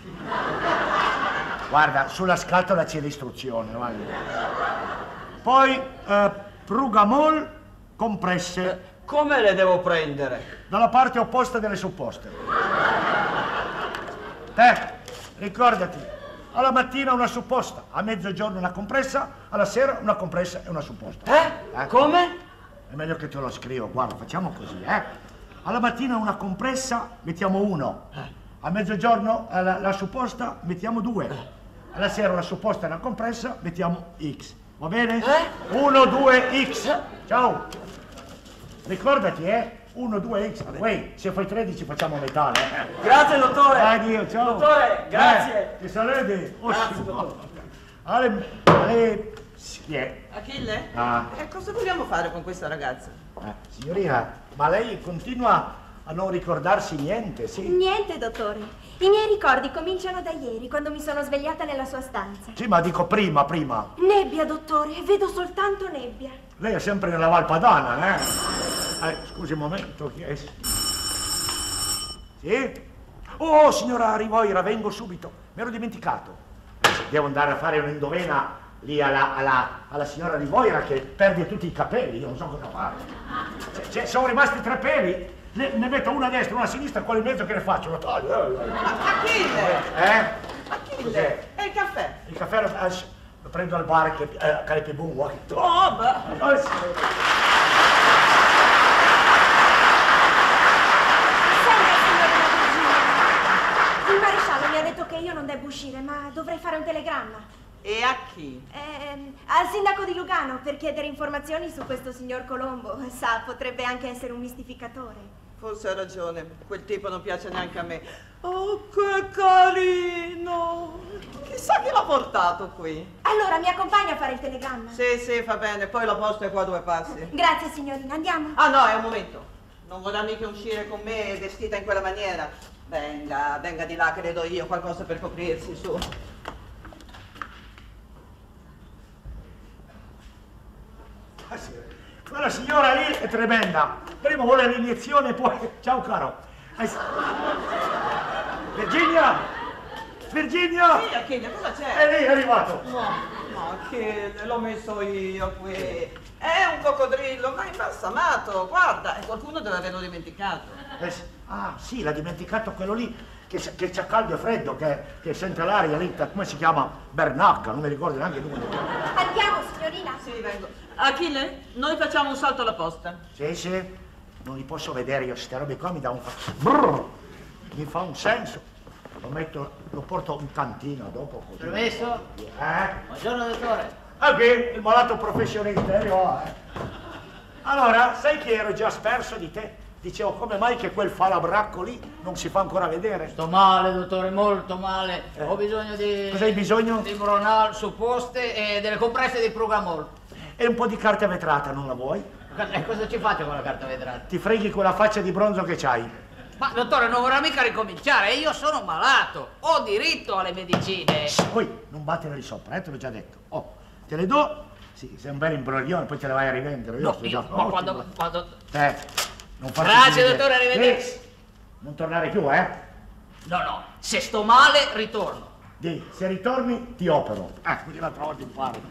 Guarda, sulla scatola c'è l'istruzione, guarda. Poi eh, Prugamol compresse Come le devo prendere? dalla parte opposta delle supposte. Te, ricordati, alla mattina una supposta, a mezzogiorno una compressa, alla sera una compressa e una supposta. Eh? Eh? Come? È meglio che te lo scrivo, guarda, facciamo così, eh. Alla mattina una compressa, mettiamo uno. A mezzogiorno alla, la supposta, mettiamo due. Alla sera una supposta e una compressa, mettiamo X. Va bene? Eh? uno, due, X. Ciao. Ricordati, eh? uno, due, X. Uè, se fai tredici facciamo metà, eh. Grazie, dottore. Addio, ciao. Dottore, grazie. Eh, ti saluti. Oh, Grazie, sì. dottore. Ale, ale, sì, eh. Achille? Ah. E cosa vogliamo fare con questa ragazza? Eh, signorina, ma lei continua a non ricordarsi niente, sì? Niente, dottore. I miei ricordi cominciano da ieri, quando mi sono svegliata nella sua stanza. Sì, ma dico prima, prima. Nebbia, dottore, vedo soltanto nebbia. Lei è sempre nella Valpadana, eh? eh scusi un momento, chi è? Sì? Oh, signora Rivoira, vengo subito. Mi ero dimenticato. Devo andare a fare un'indovena lì alla, alla, alla signora Rivoira che perde tutti i capelli, io non so cosa fare. Cioè, cioè, sono rimasti tre peli, ne, ne metto una a destra, una a sinistra, quello in mezzo che ne faccio? Lo taglio. Achille! Eh? Achille! Cos'è? E il caffè? Il caffè lo, eh, lo prendo al bar che eh, Carepe Bungo. Oh, beh! Oh, sì. Senta, signorina Virginia, il maresciallo mi ha detto che io non devo uscire, ma dovrei fare un telegramma. E a chi? Ehm, al sindaco di Lugano per chiedere informazioni su questo signor Colombo. Sa, potrebbe anche essere un mistificatore. Forse ha ragione, quel tipo non piace neanche a me. Oh, che carino! Chissà chi l'ha portato qui. Allora, mi accompagna a fare il telegramma? Sì, sì, va bene, poi la posta è qua a due passi. Grazie, signorina, andiamo. Ah no, è un momento. Non vorrà mica uscire con me vestita in quella maniera. Venga, venga di là che le do io qualcosa per coprirsi, su. Ah, sì. Quella signora lì è tremenda. Prima vuole l'iniezione, poi... Ciao caro. Eh, sì. Virginia! Virginia! Sì, Achille, cosa c'è? È lei, è arrivato. No, no, che l'ho messo io qui. È un coccodrillo, ma è imbalsamato. Guarda, e qualcuno deve averlo dimenticato. Eh, sì. Ah, sì, l'ha dimenticato quello lì che, che c'ha caldo e freddo, che, che sente l'aria lì. Come si chiama? Bernacca, non mi ricordo neanche il nome. Andiamo, signorina. Sì, vengo. Achille, noi facciamo un salto alla posta. Sì, sì, non li posso vedere io, queste robe qua mi dà un fa... Brrr, mi fa un senso. Lo metto, lo porto in cantina dopo così. Permesso? Eh? Buongiorno, dottore. Ah, che il malato professionista, io, eh. Allora, sai che ero già sperso di te? Dicevo, come mai che quel falabracco lì non si fa ancora vedere? Sto male, dottore, molto male. Eh. Ho bisogno di... Cosa hai bisogno? Di Bronal, supposte e delle compresse di Prugamol. E un po' di carta vetrata, non la vuoi? E cosa ci faccio con la carta vetrata? Ti freghi quella faccia di bronzo che c'hai. Ma dottore, non vorrà mica ricominciare, io sono malato, ho diritto alle medicine. Poi non battere di sopra, eh, te l'ho già detto. Oh, te le do, sì, sei un bel imbroglione, poi te le vai a rivendere. Io No, sto io, già ma forte, quando, guarda. quando... Eh, non farti Grazie, finire. dottore, arrivederci. Eh, non tornare più, eh? No, no, se sto male ritorno. Di, se ritorni ti opero. Ah, così l'altra volta imparo.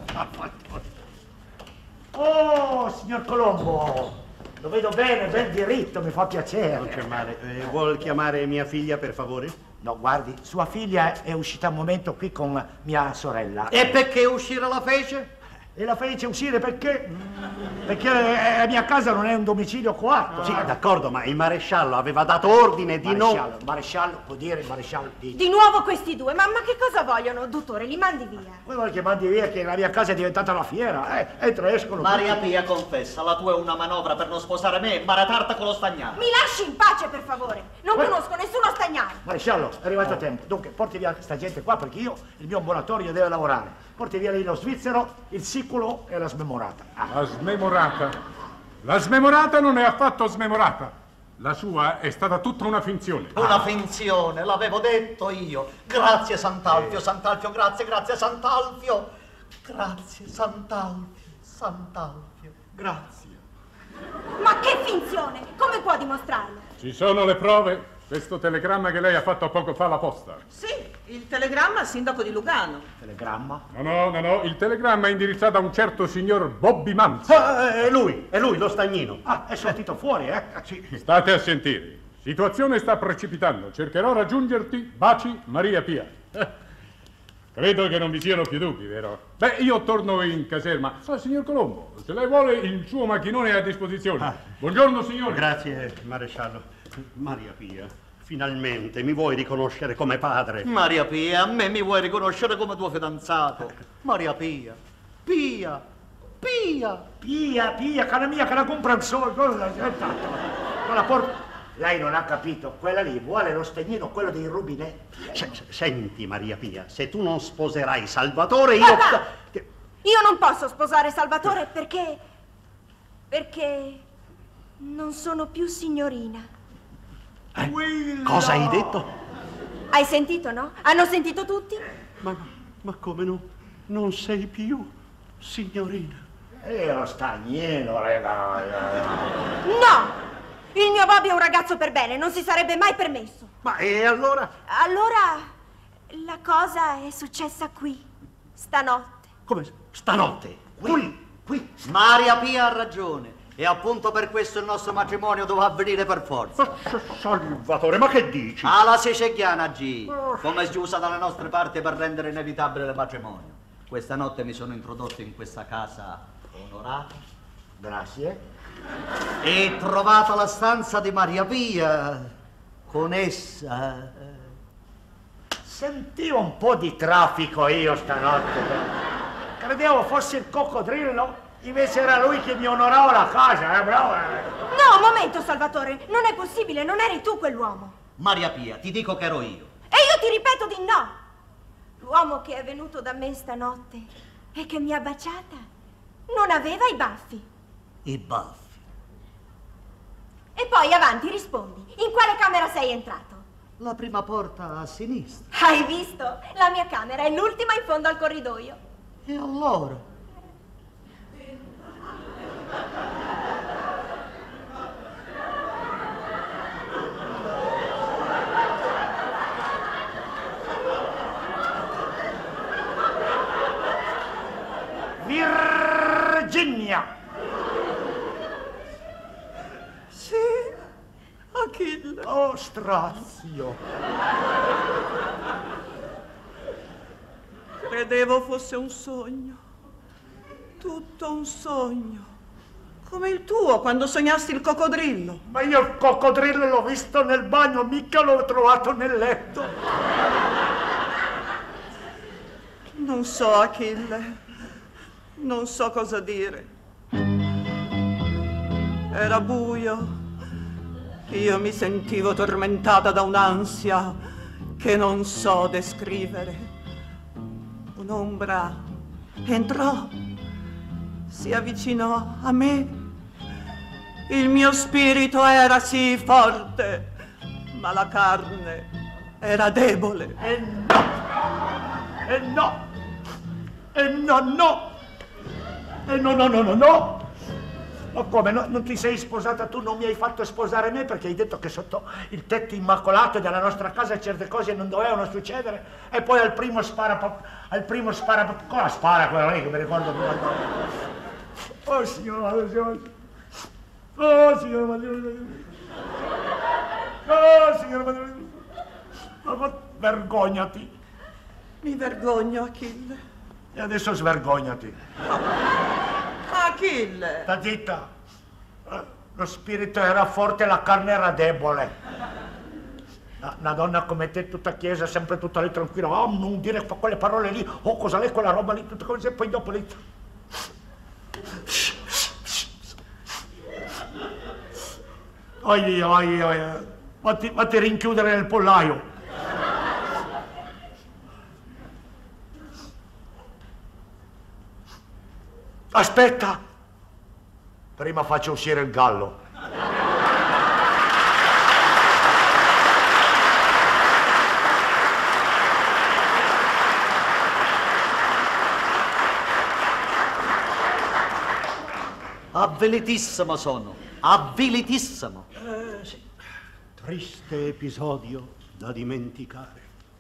Oh, signor Colombo, lo vedo bene, ben diritto, mi fa piacere. Non c'è male. Eh, vuol chiamare mia figlia, per favore? No, guardi, sua figlia è uscita un momento qui con mia sorella. E perché uscire la fece? E la fece uscire perché? Perché la mia casa non è un domicilio coatto. Sì, d'accordo, ma il maresciallo aveva dato ordine di non... Maresciallo, maresciallo, può dire il maresciallo di... Di nuovo questi due, ma, ma che cosa vogliono, dottore? Li mandi via. Poi vuole che mandi via che la mia casa è diventata una fiera, eh? Entra e escono. Maria tutti. Pia, confessa, la tua è una manovra per non sposare me e baratarta con lo stagnaro. Mi lasci in pace, per favore. Non Eh. conosco nessuno stagnaro. Maresciallo, è arrivato a tempo. Dunque, porti via questa gente qua perché io, il mio ambulatorio deve lavorare. Porti via lì lo svizzero, il siculo e la smemorata. Ah. La smemorata? La smemorata non è affatto smemorata. La sua è stata tutta una finzione. Una finzione, l'avevo detto io. Grazie Sant'Alfio, Sant'Alfio, grazie, grazie Sant'Alfio. Grazie Sant'Alfio, Sant'Alfio, grazie. Ma che finzione! Come può dimostrarlo? Ci sono le prove? Questo telegramma che lei ha fatto poco fa alla posta. Sì, il telegramma al sindaco di Lugano. Telegramma? No, no, no, no, il telegramma è indirizzato a un certo signor Bobby Manzi. Ah, è lui, è lui, lo stagnino. Ah, è sortito fuori, eh? Sì. State a sentire. Situazione sta precipitando. Cercherò raggiungerti. Baci, Maria Pia. Credo che non vi siano più dubbi, vero? Beh, io torno in caserma. Ah, signor Colombo, se lei vuole il suo macchinone è a disposizione. Ah. Buongiorno, signore. Grazie, maresciallo. Maria Pia, finalmente mi vuoi riconoscere come padre? Maria Pia, a me mi vuoi riconoscere come tuo fidanzato? Maria Pia, Pia, Pia. Pia, Pia, cara mia, che la compra il sole. Cosa aspetta? Con la porta. Lei non ha capito, quella lì vuole lo stegnino, quello dei rubinetti. Se- se- senti, Maria Pia, se tu non sposerai Salvatore, io... Papà! Io non posso sposare Salvatore perché... perché... non sono più signorina. Eh? Cosa hai detto? Hai sentito, no? Hanno sentito tutti? Ma, ma come no? Non sei più signorina? E lo stagnino, ragazzi. No! Il mio Bobby è un ragazzo per bene, non si sarebbe mai permesso. Ma e allora? Allora, la cosa è successa qui, stanotte. Come? Stanotte? Qui? Qui? Maria Pia ha ragione. E appunto per questo il nostro matrimonio doveva avvenire per forza. Salvatore, ma che dici? Alla siciliana, G, come si usa dalle nostre parti per rendere inevitabile il matrimonio. Questa notte mi sono introdotto in questa casa onorata Grazie. e trovata la stanza di Maria Pia. Con essa... Sentivo un po' di traffico io stanotte. Credevo fosse il coccodrillo, invece era lui che mi onorava la casa, eh, bravo. No, un momento, Salvatore, non è possibile, non eri tu quell'uomo. Maria Pia, ti dico che ero io. E io ti ripeto di no. L'uomo che è venuto da me stanotte e che mi ha baciata non aveva i baffi. I baffi. E poi avanti, rispondi, in quale camera sei entrato? La prima porta a sinistra. Hai visto? La mia camera è l'ultima in fondo al corridoio. E allora? Virginia! Sì, Achille. Oh, strazio! Credevo fosse un sogno. Tutto un sogno. Come il tuo quando sognasti il coccodrillo. Ma io il coccodrillo l'ho visto nel bagno, mica l'ho trovato nel letto. Non so, Achille. Non so cosa dire. Era buio. Io mi sentivo tormentata da un'ansia che non so descrivere. Un'ombra entrò, si avvicinò a me. Il mio spirito era sì forte ma la carne era debole. E no! E no! E no, no! E no, no, no, no, no! Ma come? No, non ti sei sposata tu, non mi hai fatto sposare me perché hai detto che sotto il tetto immacolato della nostra casa certe cose non dovevano succedere e poi al primo spara... al primo spara... cosa spara quella lì che mi ricordo prima? Oh signora, signora... Oh signora Madonna! Oh signora Madonna! Ma vergognati! Mi vergogno, Achille. E adesso svergognati. Achille! Sta zitta. Lo spirito era forte, la carne era debole. Una donna come te, tutta chiesa, sempre tutta lì tranquilla. Oh, non dire quelle parole lì. Oh, cosa lei, quella roba lì, tutte cose. E poi dopo lì... Oi, oi, oi. Vatti, vatti rinchiudere nel pollaio. Aspetta! Prima faccio uscire il gallo. Avvilitissimo sono, avvilitissimo. Eh, sì. Triste episodio da dimenticare.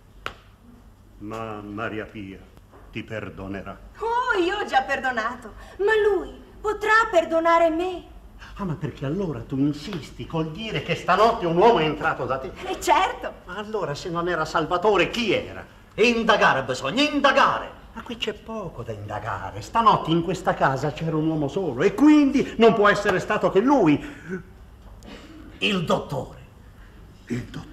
Ma Maria Pia ti perdonerà. Oh, io ho già perdonato, ma lui potrà perdonare me? Ah, ma perché allora tu insisti col dire che stanotte un uomo è entrato da te? E certo! Ma allora se non era Salvatore, chi era? Indagare bisogna, indagare. Ma qui c'è poco da indagare. Stanotte in questa casa c'era un uomo solo e quindi non può essere stato che lui. Il dottore. Il dottore.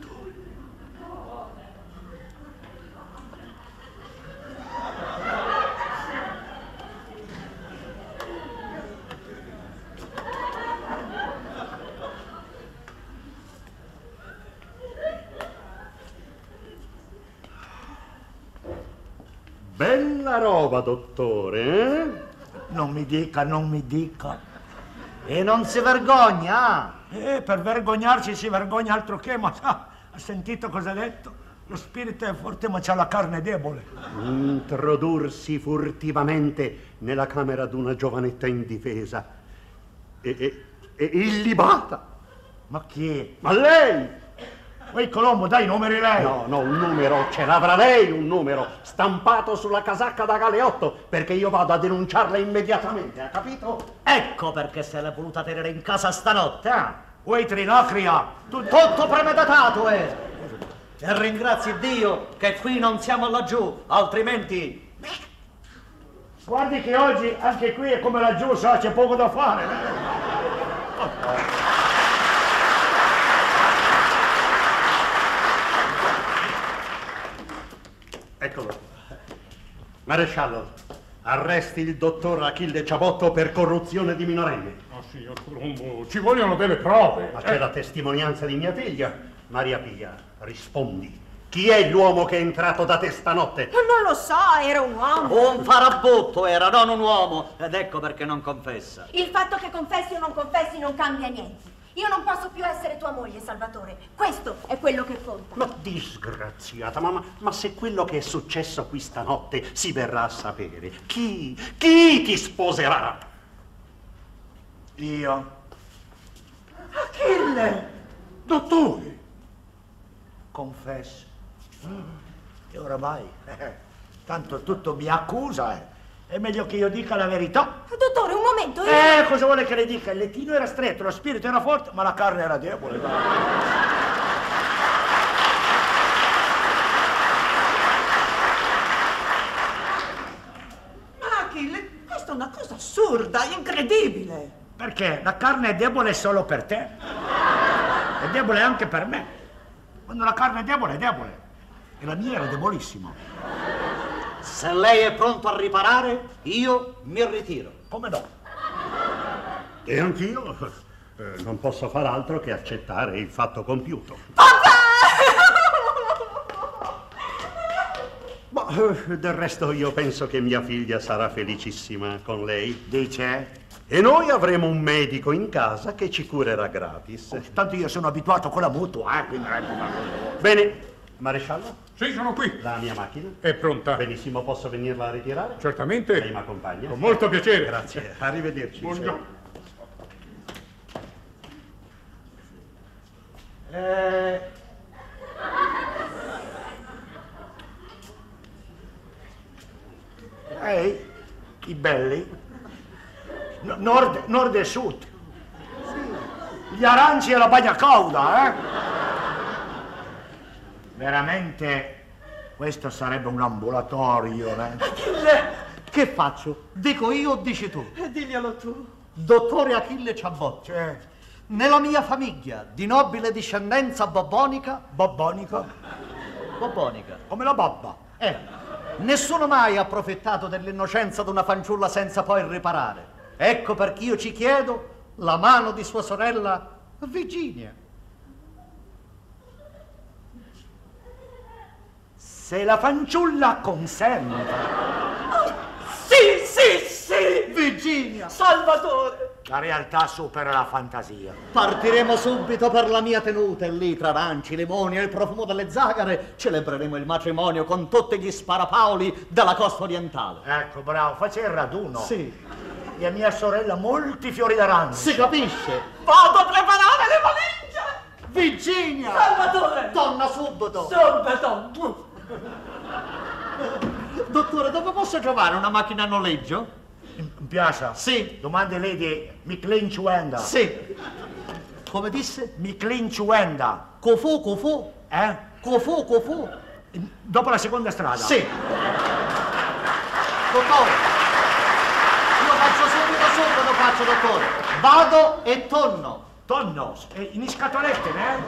Bella roba, dottore, eh? Non mi dica, non mi dica. E non si vergogna? Eh, per vergognarci si vergogna altro che, ma sa, ha sentito cosa ha detto? Lo spirito è forte ma c'ha la carne debole. Introdursi furtivamente nella camera d'una giovanetta indifesa e, e, e illibata. Ma chi? Ma lei! Ehi Colombo, dai, numeri lei! No, no, un numero, ce l'avrà lei un numero, stampato sulla casacca da Galeotto, perché io vado a denunciarla immediatamente, ha capito? Ecco perché se l'è voluta tenere in casa stanotte, eh? Uè, Trinacria! Tu... Tutto premeditato, eh! E ringrazi Dio che qui non siamo laggiù, altrimenti... Guardi che oggi anche qui è come laggiù, sa, c'è poco da fare. Eccolo. Maresciallo, arresti il dottor Achille Ciabotto per corruzione di minorenni. No, signor Colombo, ci vogliono delle prove. Ma c'è eh. la testimonianza di mia figlia. Maria Pia, rispondi. Chi è l'uomo che è entrato da te stanotte? Non lo so, era un uomo. Un farabutto era, non un uomo. Ed ecco perché non confessa. Il fatto che confessi o non confessi non cambia niente. Io non posso più essere tua moglie, Salvatore. Questo è quello che conta. Ma disgraziata, ma, ma, ma se quello che è successo qui stanotte si verrà a sapere, chi, chi ti sposerà? Io. Achille! Dottore! Confesso. E oramai, eh, tanto tutto mi accusa, eh. È meglio che io dica la verità. Dottore, un momento, io... Eh, cosa vuole che le dica? Il lettino era stretto, lo spirito era forte, ma la carne era debole. Ma Achille, questa è una cosa assurda, incredibile. perché? La carne è debole solo per te. È debole anche per me. Quando la carne è debole, è debole. E la mia era debolissima. Se lei è pronto a riparare, io mi ritiro. Come no? E anch'io eh, non posso far altro che accettare il fatto compiuto. Papà! Ma eh, del resto io penso che mia figlia sarà felicissima con lei. Dice? E noi avremo un medico in casa che ci curerà gratis. Oh, tanto io sono abituato con la mutua, eh, quindi... Bene, maresciallo? Sì, sono qui. La mia macchina? È pronta. Benissimo, posso venirla a ritirare? Certamente. Lei mi accompagna? Con molto piacere. Grazie, arrivederci. Buongiorno. Eh... Ehi, i belli. No- nord, nord e sud. Gli aranci e la bagna cauda, eh? Veramente questo sarebbe un ambulatorio, eh? Achille, che faccio? Dico io o dici tu? E diglielo tu. Dottore Achille Ciabot, Cioè, nella mia famiglia di nobile discendenza bobbonica, bobbonica, bobbonica, come la babba. eh, nessuno mai ha approfittato dell'innocenza di una fanciulla senza poi riparare. Ecco perché io ci chiedo la mano di sua sorella Virginia. Se la fanciulla consente. Sì, sì, sì! Virginia, Salvatore! La realtà supera la fantasia. partiremo subito per la mia tenuta e lì tra aranci, limoni e il profumo delle zagare celebreremo il matrimonio con tutti gli sparapaoli della costa orientale. Ecco, bravo, faccia il raduno. Sì, E a mia sorella molti fiori d'arancio. si capisce? Vado a preparare le valigie! Virginia! Salvatore! Torna subito! Subito! Dottore, dove posso trovare una macchina a noleggio? In, in piazza? Sì. Domande lei di Michelin Ciuenda. Sì. Come disse? Michelin Ciuenda. Cofu, cofu. Eh? Cofu, cofu. Dopo la seconda strada. Sì. Dottore, io faccio subito, subito faccio, dottore. Vado e torno. Tonno, eh, in scatolette, eh?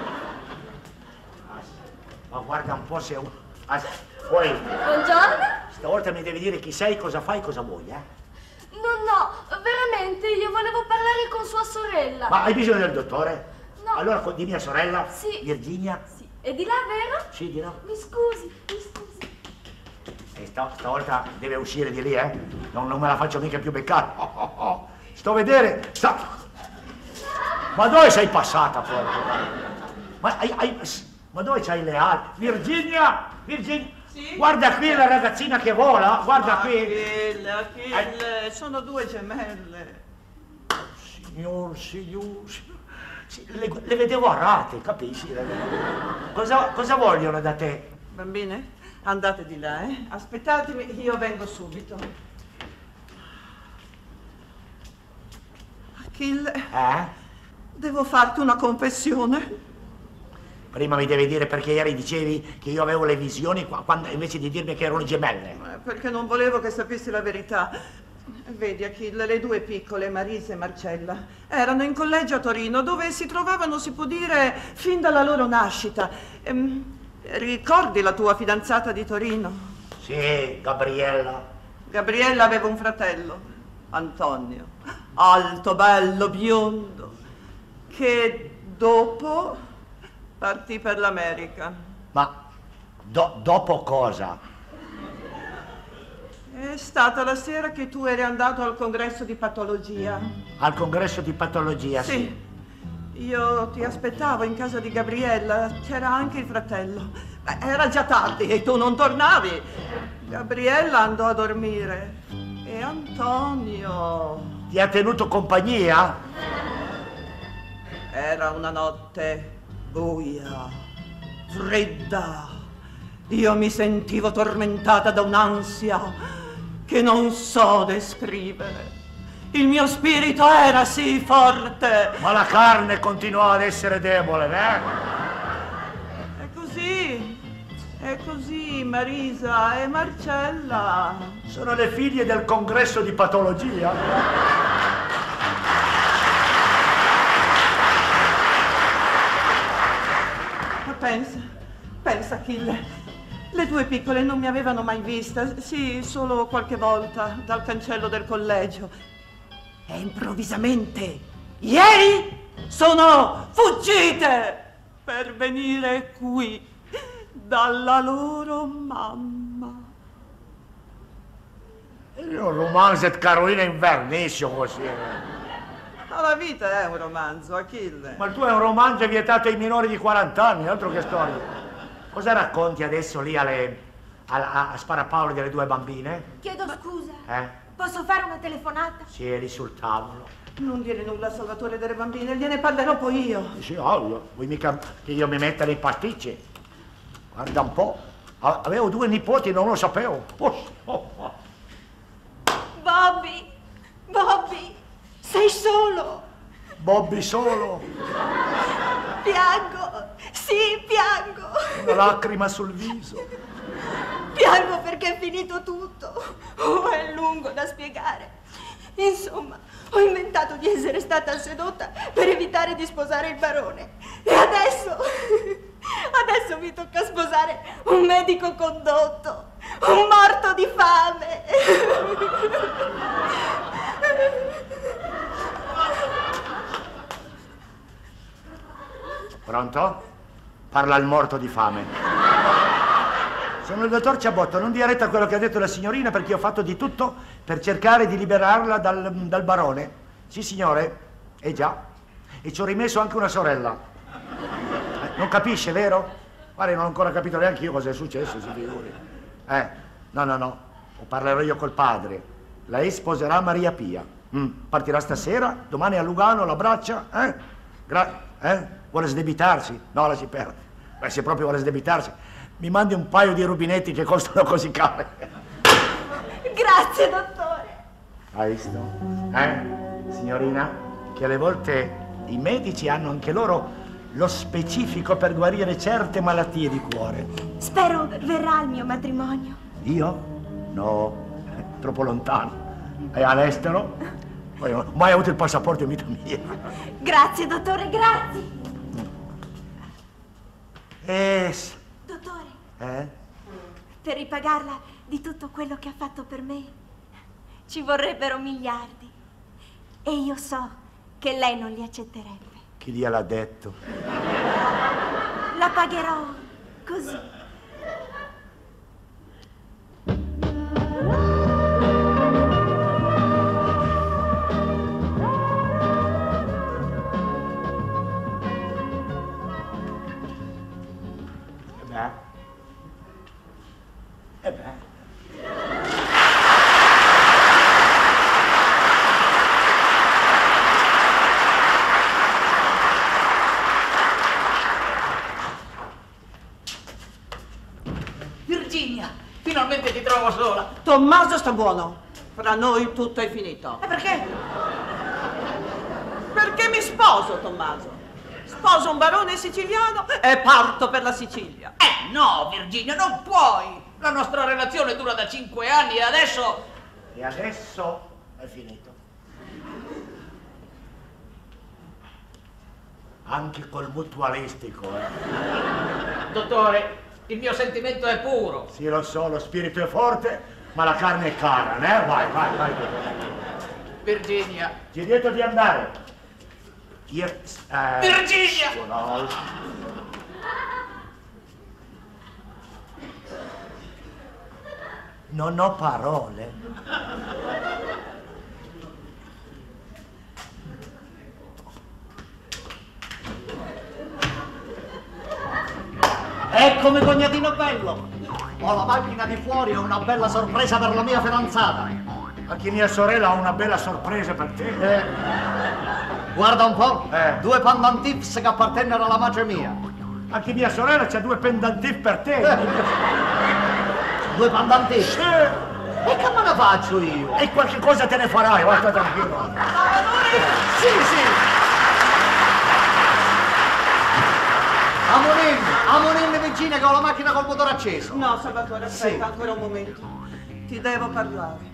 Ma guarda un po' se... Ah, poi, Buongiorno? stavolta mi devi dire chi sei, cosa fai, cosa vuoi, eh? No, no, veramente, io volevo parlare con sua sorella. Ma hai bisogno del dottore? No. Allora con- di mia sorella? Sì. Virginia? Sì. E di là, vero? Sì, di no. Mi scusi, mi scusi. E sta- stavolta deve uscire di lì, eh? Non, non me la faccio mica più beccare. Oh, oh, oh. Sto a vedere. Sta... Ma dove sei passata, proprio? Ma, hai, hai- ma dove c'hai le ali? Virginia! Virginia! Sì? Guarda qui la ragazzina che vola, guarda qui. Achille, Achille, sono due gemelle. Signor, signor, signor. Sì, le, le vedevo a rate, capisci? Le- Cosa, cosa vogliono da te? Bambine, andate di là, eh? Aspettatemi, io vengo subito. Achille, Eh? devo farti una confessione. Prima mi devi dire perché ieri dicevi che io avevo le visioni qua- quando, invece di dirmi che erano gemelle. Eh, Perché non volevo che sapessi la verità. Vedi, Achille, le due piccole, Marisa e Marcella, erano in collegio a Torino, dove si trovavano, si può dire, fin dalla loro nascita. Ehm, ricordi la tua fidanzata di Torino? Sì, Gabriella. Gabriella aveva un fratello, Antonio, alto, bello, biondo, che dopo partì per l'America. Ma do- dopo cosa? È stata la sera che tu eri andato al congresso di patologia. Al congresso di patologia, sì. Sì, io ti aspettavo in casa di Gabriella, c'era anche il fratello. Beh, era già tardi e tu non tornavi. Gabriella andò a dormire e Antonio... Ti ha tenuto compagnia? Era una notte buia, fredda. Io mi sentivo tormentata da un'ansia che non so descrivere. Il mio spirito era sì forte. Ma la carne continuò ad essere debole, eh? È così, è così, Marisa e Marcella. Sono le figlie del congresso di patologia. Ma pensa, pensa, Achille. Le due piccole non mi avevano mai vista, sì, solo qualche volta, dal cancello del collegio. E improvvisamente, ieri, sono fuggite per venire qui dalla loro mamma. Un romanzo di Carolina Invernizio così. Ma la vita è un romanzo, Achille. Ma il tuo è un romanzo vietato ai minori di quaranta anni, altro che storia. Cosa racconti adesso lì alle, a, a Sparapaoli delle due bambine? Chiedo scusa. Eh? Posso fare una telefonata? Sì, è lì sul tavolo. Non dire nulla al Salvatore delle bambine, gliene parlerò poi io. Sì, ovvio. Vuoi mica che io mi metta nei pasticci? Guarda un po'. Avevo due nipoti e non lo sapevo. Oh, oh, oh. Bobby! Bobby! Sei solo! Bobby solo! Piango! Sì, piango! Una lacrima sul viso. Piango perché è finito tutto. Oh, è lungo da spiegare. Insomma, ho inventato di essere stata sedotta per evitare di sposare il barone. E adesso... adesso mi tocca sposare un medico condotto. Un morto di fame. Pronto? Parla il morto di fame. Sono il dottor Ciabotto, non dia retta a quello che ha detto la signorina perché ho fatto di tutto per cercare di liberarla dal, dal barone. Sì, signore? Eh già. E ci ho rimesso anche una sorella. Eh, non capisce, vero? Guarda, non ho ancora capito neanche io cosa è successo, si figuri. Eh, no, no, no. Parlerò io col padre. Lei sposerà Maria Pia. Mm. Partirà stasera, domani a Lugano, la braccia, eh? Gra- eh? Vuole sdebitarsi? No, la si perde. Beh, se proprio vuole sdebitarsi, mi mandi un paio di rubinetti che costano così cari. Grazie, dottore. Hai visto? Eh, signorina? Che alle volte i medici hanno anche loro lo specifico per guarire certe malattie di cuore. Spero verrà al mio matrimonio. Io? No, è troppo lontano. È all'estero? Poi non ho mai avuto il passaporto in vita mia. Grazie, dottore, grazie. Eh... Dottore, Eh? per ripagarla di tutto quello che ha fatto per me, ci vorrebbero miliardi. E io so che lei non li accetterebbe. Chi gliel'ha detto? La pagherò così. E beh. Virginia, finalmente ti trovo sola. Tommaso sta buono. Fra noi tutto è finito. E perché? Perché mi sposo, Tommaso. Sposo un barone siciliano e parto per la Sicilia. Eh no, Virginia, non puoi. La nostra relazione dura da cinque anni e adesso... E adesso è finito. Anche col mutualistico, eh. Dottore, il mio sentimento è puro. Sì, lo so, lo spirito è forte, ma la carne è cara, né? Vai, vai, vai. Virginia. Ti ho detto di andare. Io... Eh, Virginia! No. Non ho parole. Eccomi, cognatino bello. Ho la macchina di fuori e una bella sorpresa per la mia fidanzata. Anche mia sorella ha una bella sorpresa per te. Eh, guarda un po', Eh. due pandantifs che appartengono alla madre mia. Anche mia sorella c'ha due pendantif per te. Due pandantifs? Sì. E che me ne faccio io? E qualche cosa te ne farai, guarda tranquillo. Sì, sì. Amonin, Amonin Virginia che ho la macchina col motore acceso. No, Salvatore, aspetta Sì. ancora un momento. Ti devo parlare.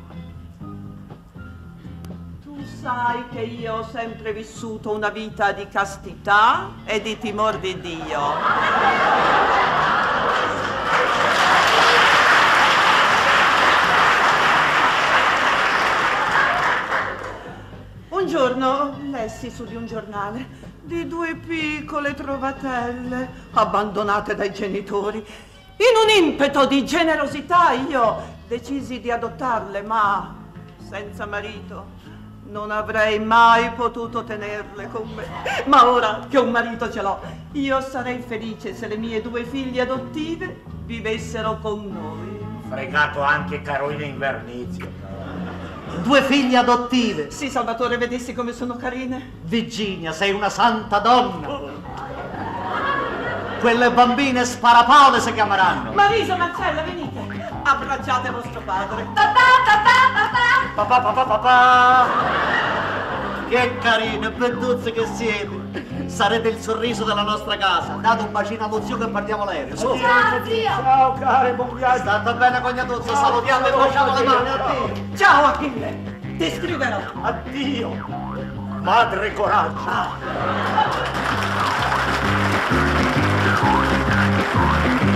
Tu sai che io ho sempre vissuto una vita di castità e di timor di Dio. Un giorno lessi su di un giornale di due piccole trovatelle abbandonate dai genitori. In un impeto di generosità io decisi di adottarle, ma senza marito non avrei mai potuto tenerle con me. Ma ora che un marito ce l'ho, io sarei felice se le mie due figlie adottive vivessero con noi. Fregato anche Carolina Invernizio. Due figlie adottive. Sì, Salvatore, vedessi come sono carine. Virginia, sei una santa donna. Quelle bambine sparapaole si chiameranno. Marisa, Marcella, venite. Abbracciate vostro padre. Papà, papà, papà. Papà, papà, papà. Che carine, belluzze che siete. Sarete il sorriso della nostra casa. Date un bacino allo zio che partiamo l'aereo. Su. Ciao, zio. Ciao care, buon viaggio. State bene, cognatuzzo. Salutiamo e baciamo le mani. Addio. Ciao, Achille. Ti scriverò. Addio. Madre coraggio.